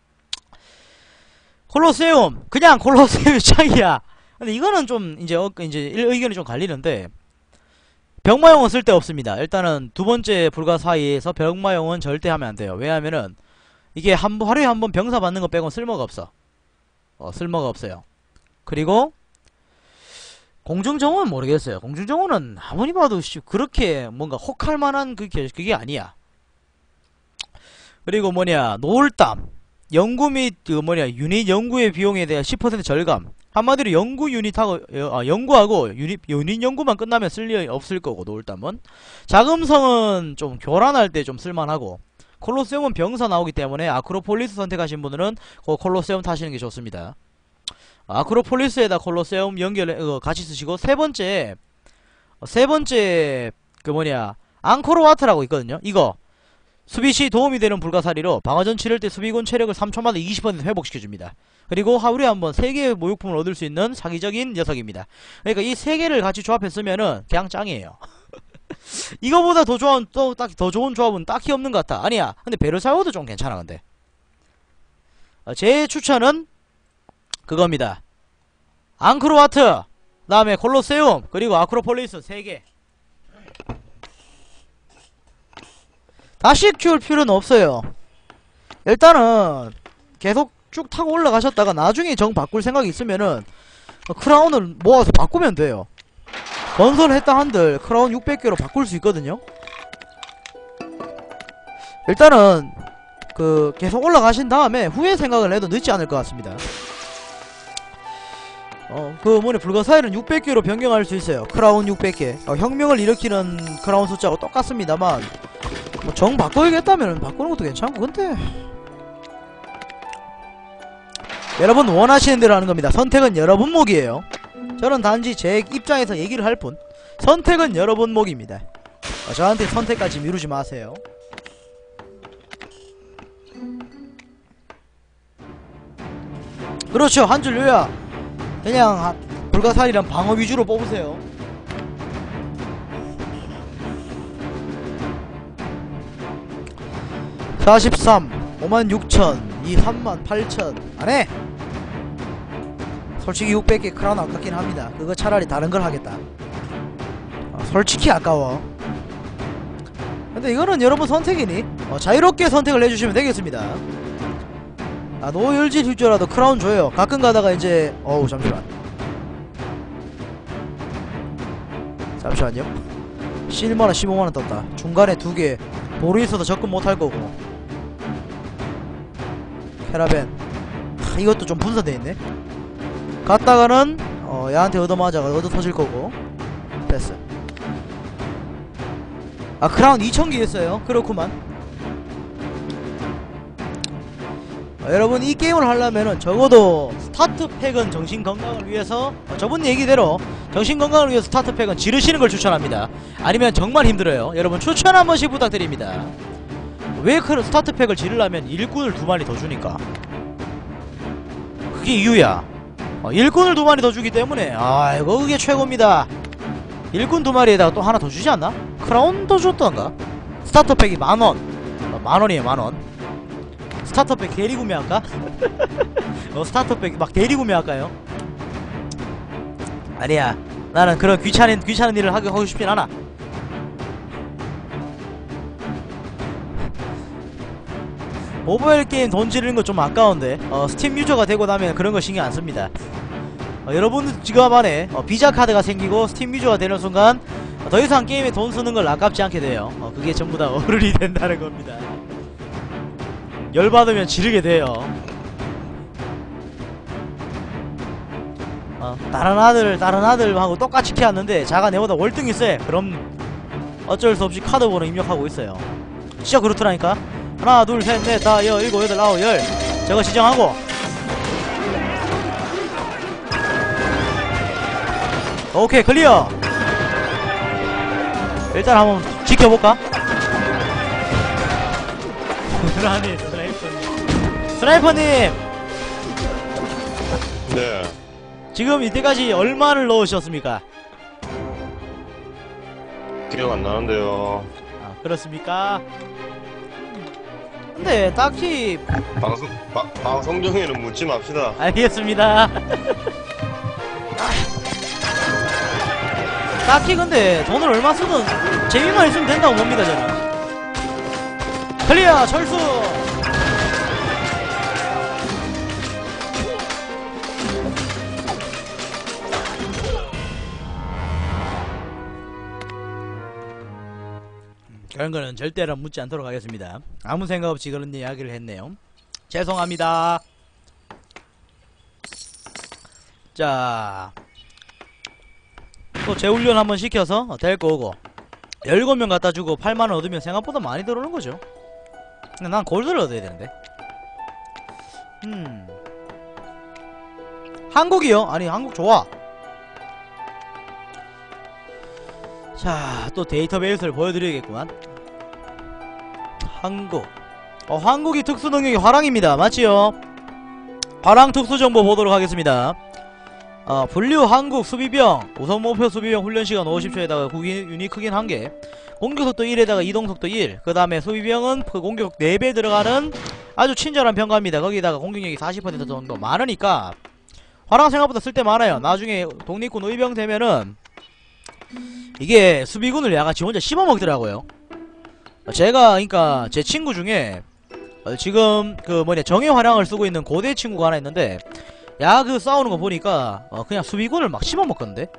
콜로세움. 그냥 콜로세움이 짱이야. 근데 이거는 좀 이제 의견이 좀 갈리는데, 병마용은 쓸데없습니다. 일단은 두 번째 불가사의에서 병마용은 절대 하면 안 돼요. 왜냐하면은 이게 하루에 한 번 병사 받는 거 빼고는 쓸모가 없어. 쓸모가 없어요. 그리고 공중정원은 모르겠어요. 공중정원은 아무리 봐도 그렇게 뭔가 혹할 만한 그게 아니야. 그리고 노을담 연구 및 유닛 연구의 비용에 대한 10% 절감. 한마디로 연구 유닛하고 연구하고 유닛 연구만 끝나면 쓸 일 없을 거고, 노을담은 자금성은 좀 교란할 때 좀 쓸만하고, 콜로세움은 병사 나오기 때문에 아크로폴리스 선택하신 분들은 콜로세움 타시는 게 좋습니다. 아크로폴리스에다 콜로세움 같이 쓰시고, 세 번째 앙코르와트라고 있거든요. 이거 수비시 도움이 되는 불가사리로 방어전 치를 때 수비군 체력을 3초마다 20% 회복시켜줍니다. 그리고 하루에 한번 3개의 모욕품을 얻을 수 있는 사기적인 녀석입니다. 그러니까 이 3개를 같이 조합했으면은 그냥 짱이에요. 이거보다 더 좋은 조합은 딱히 없는 것 같아. 아니야. 근데 베르사유도 좀 괜찮아. 근데 제 추천은 그겁니다. 앙크로와트, 그 다음에 콜로세움, 그리고 아크로폴리스 3개. 다시 키울 필요는 없어요. 일단은 계속 쭉 타고 올라가셨다가 나중에 정 바꿀 생각이 있으면은 크라운을 모아서 바꾸면 돼요. 건설했다 한들 크라운 600개로 바꿀 수 있거든요. 일단은 계속 올라가신 다음에 후에 생각을 해도 늦지 않을 것 같습니다. 불가사의는 600개로 변경할 수 있어요. 크라운 600개. 혁명을 일으키는 크라운 숫자하고 똑같습니다만, 정 바꿔야겠다면 바꾸는 것도 괜찮고. 근데 여러분 원하시는 대로 하는 겁니다. 선택은 여러분 몫이에요. 저는 단지 제 입장에서 얘기를 할 뿐, 선택은 여러분 몫입니다. 저한테 선택까지 미루지 마세요. 그렇죠. 한 줄 요약. 그냥 불가사리랑 방어 위주로 뽑으세요. (43) 56,000 이 38,000 안해. 솔직히 600개 크라운 아깝긴 합니다. 그거 차라리 다른 걸 하겠다. 솔직히 아까워. 근데 이거는 여러분 선택이니 자유롭게 선택을 해주시면 되겠습니다. 아 노열질 힐줄라도 크라운 줘요. 가끔 가다가 이제 어우 잠시만. 잠시만요. 11만원 15만원 떴다. 중간에 두개 보루 있어서 접근 못할 거고. 캐라벤 이것도 좀 분산돼 있네. 갔다가는 얘한테 얻어맞아가 얻어 터질 거고. 됐어. 아 크라운 2000개 있어요. 그렇구만. 여러분 이 게임을 하려면은 적어도 스타트팩은 정신건강을 위해서 저번 얘기대로 정신건강을 위해서 스타트팩은 지르시는 걸 추천합니다. 아니면 정말 힘들어요. 여러분 추천 한 번씩 부탁드립니다. 왜 그 스타트팩을 지르려면 일꾼을 2마리 더 주니까. 그게 이유야. 일꾼을 2마리 더 주기 때문에 아이고 그게 최고입니다. 일꾼 2마리에다가 또 하나 더 주지 않나? 크라운 더 줬던가? 스타터팩이 10,000원. 10,000원이에요 10,000원. 스타터팩 대리 구매할까? 스타터팩 막 대리 구매할까요? 아니야 나는 그런 귀찮은 일을 하고 싶진 않아. 모바일 게임 돈 지르는 거 좀 아까운데 스팀 유저가 되고 나면 그런 거 신경 안 씁니다. 여러분들 지금 안에 비자 카드가 생기고 스팀 유저가 되는 순간 더 이상 게임에 돈 쓰는 걸 아깝지 않게 돼요. 그게 전부 다 어른이 된다는 겁니다. 열받으면 지르게 돼요. 다른 아들하고 똑같이 키웠는데 자가 내보다 월등히 세. 그럼 어쩔 수 없이 카드 번호 입력하고 있어요. 진짜 그렇더라니까. 하나 둘 셋 넷 다 여 일곱 여덟 아홉 열 저거 지정하고 오케이 클리어. 일단 한번 지켜볼까? 고스란히 스나이퍼님 네. 지금 이때까지 얼마를 넣으셨습니까? 기억 안 나는데요. 아 그렇습니까? 근데 딱히 방송 중에는 묻지 맙시다. 알겠습니다. 딱히 근데 돈을 얼마 쓰든 재미만 있으면 된다고 봅니다 저는. 클리어 철수. 그런 거는 절대로 묻지 않도록 하겠습니다. 아무 생각 없이 그런 이야기를 했네요. 죄송합니다. 자, 또 재훈련 한번 시켜서 데리고 오고 17명 갖다 주고 8만원 얻으면 생각보다 많이 들어오는 거죠. 근데 난 골드를 얻어야 되는데. 한국이요? 아니 한국 좋아. 자, 또 데이터베이스를 보여드리겠구만. 한국. 한국이 특수 능력이 화랑입니다. 맞지요? 화랑 특수 정보 보도록 하겠습니다. 분류 한국 수비병 우선 목표 수비병 훈련시간 50초에다가 유닛 크긴 1개 공격속도 1에다가 이동속도 1 그 다음에 수비병은 그 공격 4배 들어가는 아주 친절한 병가입니다. 거기다가 공격력이 40% 정도 많으니까 화랑 생각보다 쓸데 많아요. 나중에 독립군 의병 되면은 이게 수비군을 야가 지 혼자 씹어먹더라고요. 제가 그니까 제 친구 중에 지금 그 뭐냐 정예 화랑을 쓰고 있는 고대 친구가 하나 있는데 야 그 싸우는 거 보니까 그냥 수비군을 막 씹어먹건데.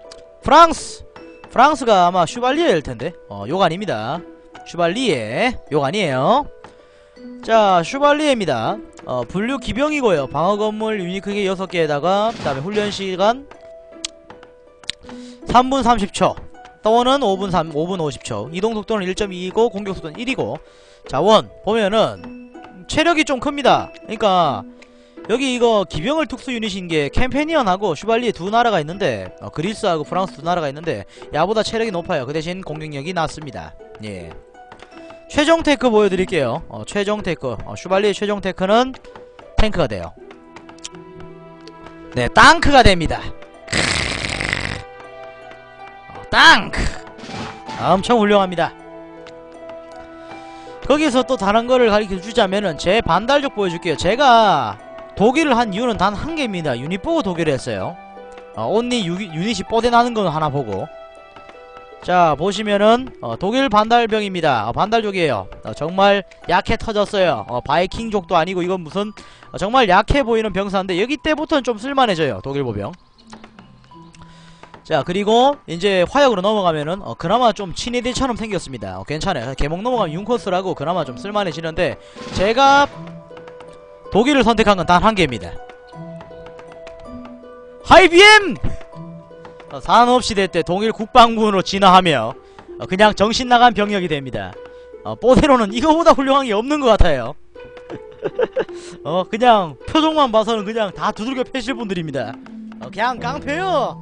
프랑스가 아마 슈발리에일 텐데 욕 아닙니다. 슈발리에 욕 아니에요. 자 슈발리에입니다. 분류 기병이고요. 방어 건물 유닛 크기 6개에다가 그 다음에 훈련시간 3분 30초 떠원은 5분 50초 이동속도는 1.2이고 공격속도는 1이고 자 원 보면은 체력이 좀 큽니다. 그러니까 여기 이거 기병을 특수 유닛인게 캠페니언하고 슈발리에 두 나라가 있는데 그리스하고 프랑스 두 나라가 있는데 야보다 체력이 높아요. 그 대신 공격력이 낮습니다. 예. 최종 테크 보여드릴게요. 최종 테크 슈발리의 최종 테크는 탱크가 돼요. 네 땅크가 됩니다. 땅크 엄청 훌륭합니다. 거기서 또 다른 거를 가르쳐주자면은 제 반달적 보여줄게요. 제가 독일을 한 이유는 단 한 개입니다. 유닛 보고 독일을 했어요. 온리 유닛이 뽀대나는 건 하나 보고. 자 보시면은 독일 반달병입니다. 반달족이에요. 정말 약해 터졌어요. 바이킹족도 아니고 이건 무슨 정말 약해 보이는 병사인데 여기 때부터는 좀 쓸만해져요. 독일 보병. 자, 그리고 이제 화약으로 넘어가면은 그나마 좀 친위대처럼 생겼습니다. 괜찮아요. 개목 넘어가면 융코스라고 그나마 좀 쓸만해지는데 제가 독일을 선택한 건 단 한 개입니다. 하이비엠! 산업시대 때 독일 국방부로 진화하며 그냥 정신나간 병력이 됩니다. 뽀테로는 이거보다 훌륭한 게 없는 것 같아요. 그냥 표정만 봐서는 그냥 다 두들겨 패실 분들입니다. 그냥 깡패요.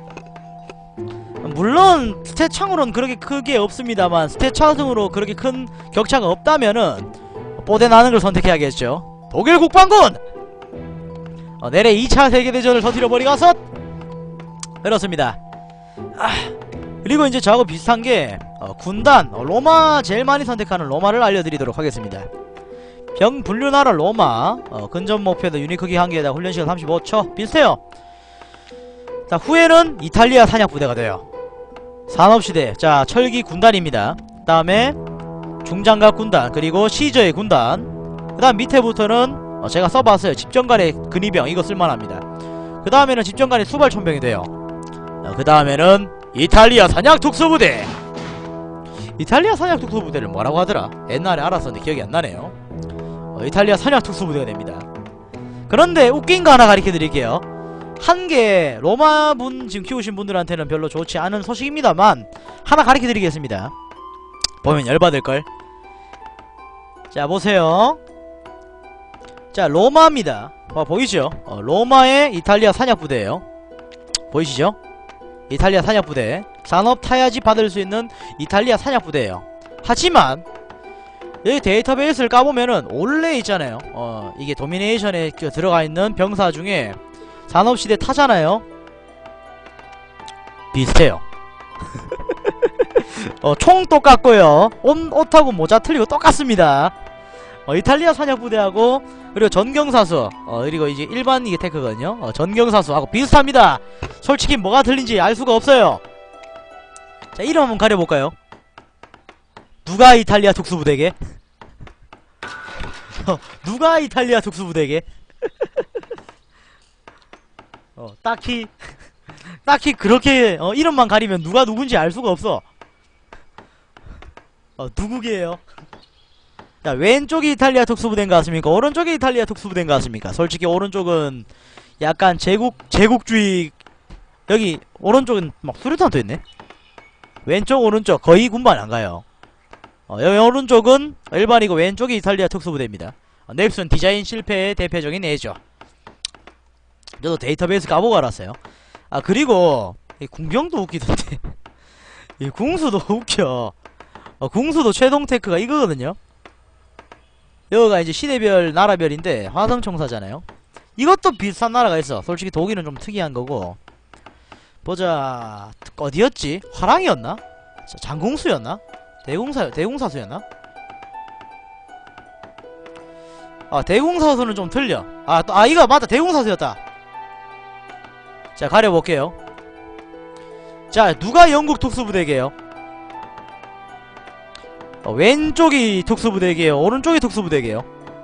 물론 스탯창으로는 그렇게 크게 없습니다만 스탯차등으로 그렇게 큰 격차가 없다면은 뽀대 나는 걸 선택해야겠죠. 독일 국방군! 내래 2차 세계대전을 터뜨려버리가서 그렇습니다. 그리고 이제 저하고 비슷한게 군단 로마 제일 많이 선택하는 로마를 알려드리도록 하겠습니다. 병 분류나라 로마 근접 목표도 유닛 크기 1개에다 훈련시간 35초 비슷해요. 자, 후에는 이탈리아 사냥부대가 돼요. 산업시대. 자, 철기 군단입니다. 그 다음에 중장갑 군단, 그리고 시저의 군단, 그 다음 밑에부터는 제가 써봤어요. 집정관의 근위병. 이거 쓸만합니다. 그 다음에는 집정관의 수발촌병이 돼요. 그 다음에는 이탈리아 사냥특수부대. 이탈리아 사냥특수부대를 뭐라고 하더라? 옛날에 알았었는데 기억이 안 나네요. 이탈리아 사냥특수부대가 됩니다. 그런데 웃긴 거 하나 가르쳐 드릴게요. 한 개 로마분 지금 키우신 분들한테는 별로 좋지 않은 소식입니다만 하나 가르쳐 드리겠습니다. 보면 열받을걸. 자, 보세요. 자, 로마입니다. 보이죠? 로마의 이탈리아 사냥부대예요. 보이시죠? 이탈리아 사냥부대. 산업 타야지 받을 수 있는 이탈리아 사냥부대예요. 하지만 여기 데이터베이스를 까보면은 원래 있잖아요. 이게 도미네이션에 들어가 있는 병사 중에 산업시대 타잖아요. 비슷해요. 총 똑같고요. 옷하고 모자 틀리고 똑같습니다. 이탈리아 사냥부대하고 그리고 전경사수 그리고 이제 일반 이게 테크거든요. 전경사수하고 비슷합니다. 솔직히 뭐가 틀린지 알 수가 없어요. 자, 이름 한번 가려볼까요? 누가 이탈리아 특수부대게? 누가 이탈리아 특수부대게? 딱히 그렇게 이름만 가리면 누가 누군지 알 수가 없어. 누구게요? 자, 왼쪽이 이탈리아 특수부대인 것 같습니까? 오른쪽이 이탈리아 특수부대인 것 같습니까? 솔직히 오른쪽은 약간 제국주의. 여기 오른쪽은 막 수류탄 또 있네. 왼쪽 오른쪽 거의 군반 안 가요. 여기 오른쪽은 일반이고 왼쪽이 이탈리아 특수부대입니다. 넥슨 디자인 실패의 대표적인 예죠. 저도 데이터베이스 까보고 알았어요. 그리고 이 궁병도 웃기던데. 이 궁수도 웃겨. 궁수도 최동 테크가 이거거든요. 여기가 이제 시대별 나라별인데 화성청사잖아요. 이것도 비슷한 나라가 있어. 솔직히 독일은 좀 특이한 거고. 보자. 어디였지? 화랑이었나? 장궁수였나? 대궁사수였나? 대궁사수는 좀 틀려. 이거 맞다. 대궁사수였다. 자, 가려볼게요. 자, 누가 영국 특수부대게요? 왼쪽이 특수부대게요? 오른쪽이 특수부대게요?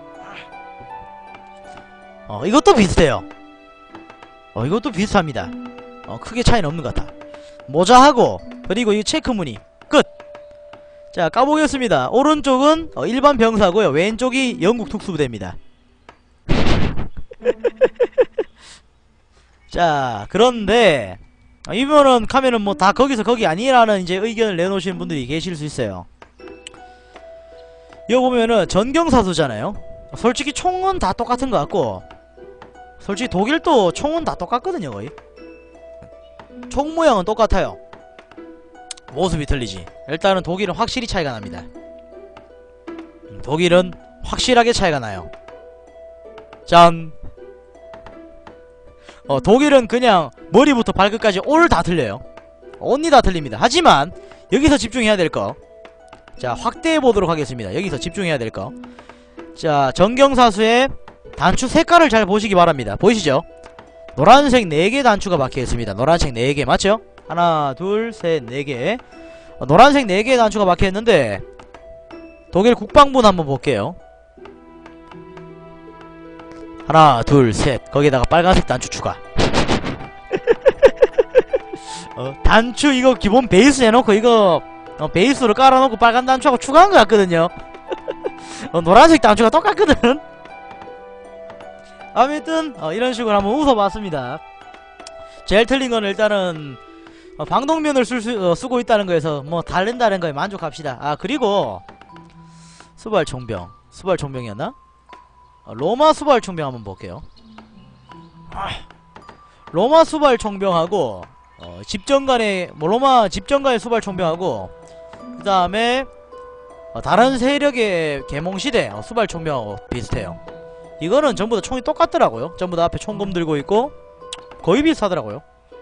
이것도 비슷해요. 이것도 비슷합니다. 크게 차이는 없는 것 같아. 모자하고 그리고 이 체크무늬 끝. 자, 까보겠습니다. 오른쪽은 일반 병사고요. 왼쪽이 영국 특수부대입니다. 자, 그런데 이면은 가면은 뭐 다 거기서 거기 아니라는 이제 의견을 내놓으시는 분들이 계실 수 있어요. 여기 보면은 전경사수잖아요. 솔직히 총은 다 똑같은 것 같고, 솔직히 독일도 총은 다 똑같거든요. 거의 총 모양은 똑같아요. 모습이 틀리지. 일단은 독일은 확실히 차이가 납니다. 독일은 확실하게 차이가 나요. 짠. 독일은 그냥 머리부터 발끝까지 올 다 틀려요. 온리 다 틀립니다. 하지만 여기서 집중해야 될 거. 자, 확대해보도록 하겠습니다. 여기서 집중해야 될 거. 자, 전경사수의 단추 색깔을 잘 보시기 바랍니다. 보이시죠? 노란색 4개 단추가 박혀있습니다. 노란색 4개 맞죠? 하나 둘 셋 4개. 노란색 4개의 단추가 박혀있는데 독일 국방부는 한번 볼게요. 하나 둘 셋 거기다가 빨간색 단추 추가. 단추 이거 기본 베이스 해놓고 이거 베이스로 깔아놓고 빨간 단추하고 추가한 것 같거든요. 노란색 단추가 똑같거든. 아무튼 이런 식으로 한번 웃어봤습니다. 제일 틀린 거는 일단은 방독면을 쓰고 있다는 거에서 뭐 다른다는 거에 만족합시다. 아 그리고 수발총병이었나? 로마 수발총병 한번 볼게요. 로마 수발총병하고 집정관의 로마 집정관의 수발총병하고 그 다음에 다른 세력의 계몽시대 수발총병하고 비슷해요. 이거는 전부 다 총이 똑같더라고요. 전부 다 앞에 총검 들고 있고 거의 비슷하더라고요.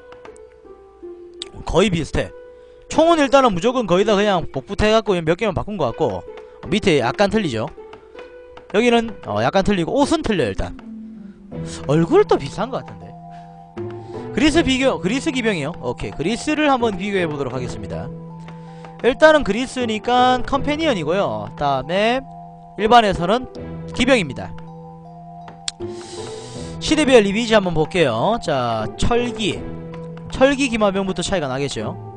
거의 비슷해. 총은 일단은 무조건 거의 다 그냥 복붙해갖고 몇 개만 바꾼 것 같고 밑에 약간 틀리죠. 여기는 약간 틀리고 옷은 틀려요. 일단 얼굴도 비슷한 것 같은데. 그리스 기병이요. 오케이, 그리스를 한번 비교해보도록 하겠습니다. 일단은 그리스니까 컴패니언이고요. 다음에 일반에서는 기병입니다. 시대별 리비지 한번 볼게요. 자, 철기 기마병부터 차이가 나겠죠.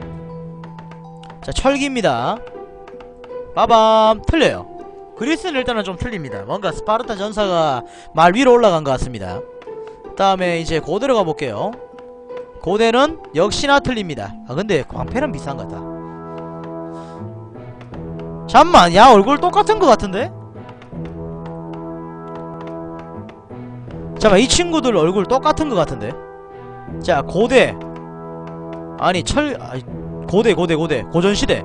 자, 철기입니다. 빠밤, 틀려요. 그리스는 일단은 좀 틀립니다. 뭔가 스파르타 전사가 말 위로 올라간 것 같습니다. 그 다음에 이제 고대로 가볼게요. 고대는 역시나 틀립니다. 아 근데 광패는 비슷한 것 같다. 잠만, 야 얼굴 똑같은 것 같은데? 잠깐만, 이 친구들 얼굴 똑같은 것 같은데? 자, 고대 아니 고대 고전시대.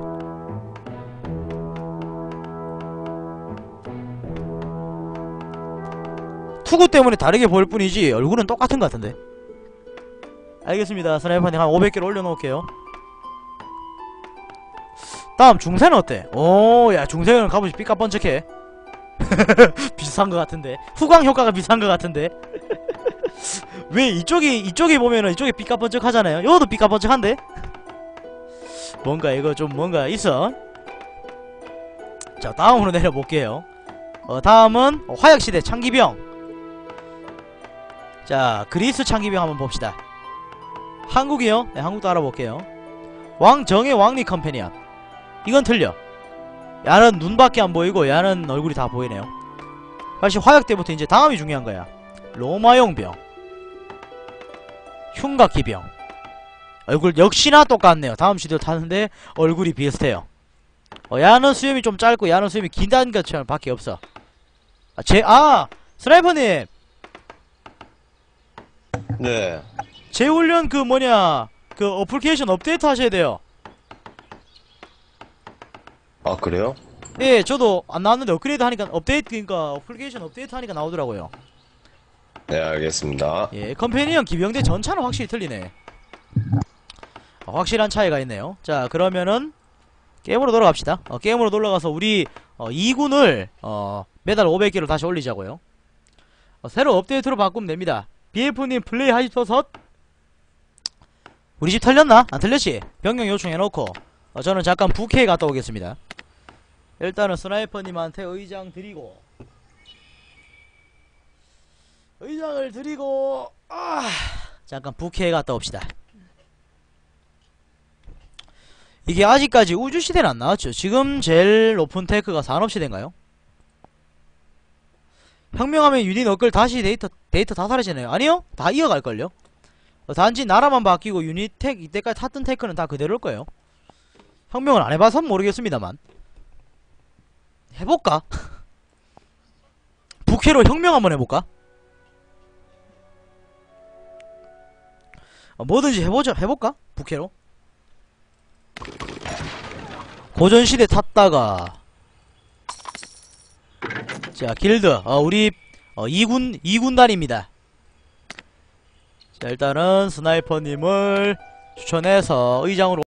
투구 때문에 다르게 보일 뿐이지 얼굴은 똑같은 것 같은데. 알겠습니다. 스나이퍼님 한 500개를 올려놓을게요. 다음 중세는 어때? 오, 야 중세는 갑옷이 삐까뻔쩍해. 비슷한 것 같은데. 후광 효과가 비슷한 것 같은데. 왜 이쪽이 보면은 이쪽이 삐까뻔쩍 하잖아요. 이것도 삐까뻔쩍한데? 뭔가 이거 좀 뭔가 있어. 자, 다음으로 내려볼게요. 다음은 화약시대 창기병. 자, 그리스 창기병 한번 봅시다. 한국이요? 네, 한국도 알아볼게요. 왕정의 왕리 컴패니언. 이건 틀려. 야는 눈밖에 안 보이고 야는 얼굴이 다 보이네요. 사실 화약 때부터 이제 다음이 중요한 거야. 로마용병, 흉각기병. 얼굴 역시나 똑같네요. 다음 시대로 타는데 얼굴이 비슷해요. 야는 수염이 좀 짧고 야는 수염이 긴다는 것처럼 밖에 없어. 스나이퍼님. 네. 재훈련 그 뭐냐 그 어플리케이션 업데이트 하셔야 돼요. 아 그래요? 예, 저도 안 나왔는데 업그레이드 하니까 그러니까 어플리케이션 업데이트 하니까 나오더라고요. 네, 알겠습니다. 예, 컴패니언 기병대 전차는 확실히 틀리네. 확실한 차이가 있네요. 자, 그러면은 게임으로 돌아갑시다. 게임으로 돌아가서 우리 2군을 메달 500개로 다시 올리자고요. 새로 업데이트로 바꾸면 됩니다. BF님 플레이 하시소서. 우리 집 털렸나? 안 털렸지? 변경 요청해놓고 저는 잠깐 부캐에 갔다 오겠습니다. 일단은 스나이퍼님한테 의장을 드리고 잠깐 부캐에 갔다 옵시다. 이게 아직까지 우주시대는 안 나왔죠. 지금 제일 높은 테크가 산업시대인가요? 혁명하면 유닛 업글 다시 데이터 다 사라지네요. 아니요? 다 이어갈걸요? 단지 나라만 바뀌고 유닛 이때까지 탔던 테크는 다 그대로일 거예요. 혁명을 안 해봐선 모르겠습니다만. 해볼까? 부캐로 혁명 한번 해볼까? 뭐든지 해볼까? 부캐로? 고전시대 탔다가 자, 길드 우리 2군단입니다. 자, 일단은 스나이퍼님을 추천해서 의장으로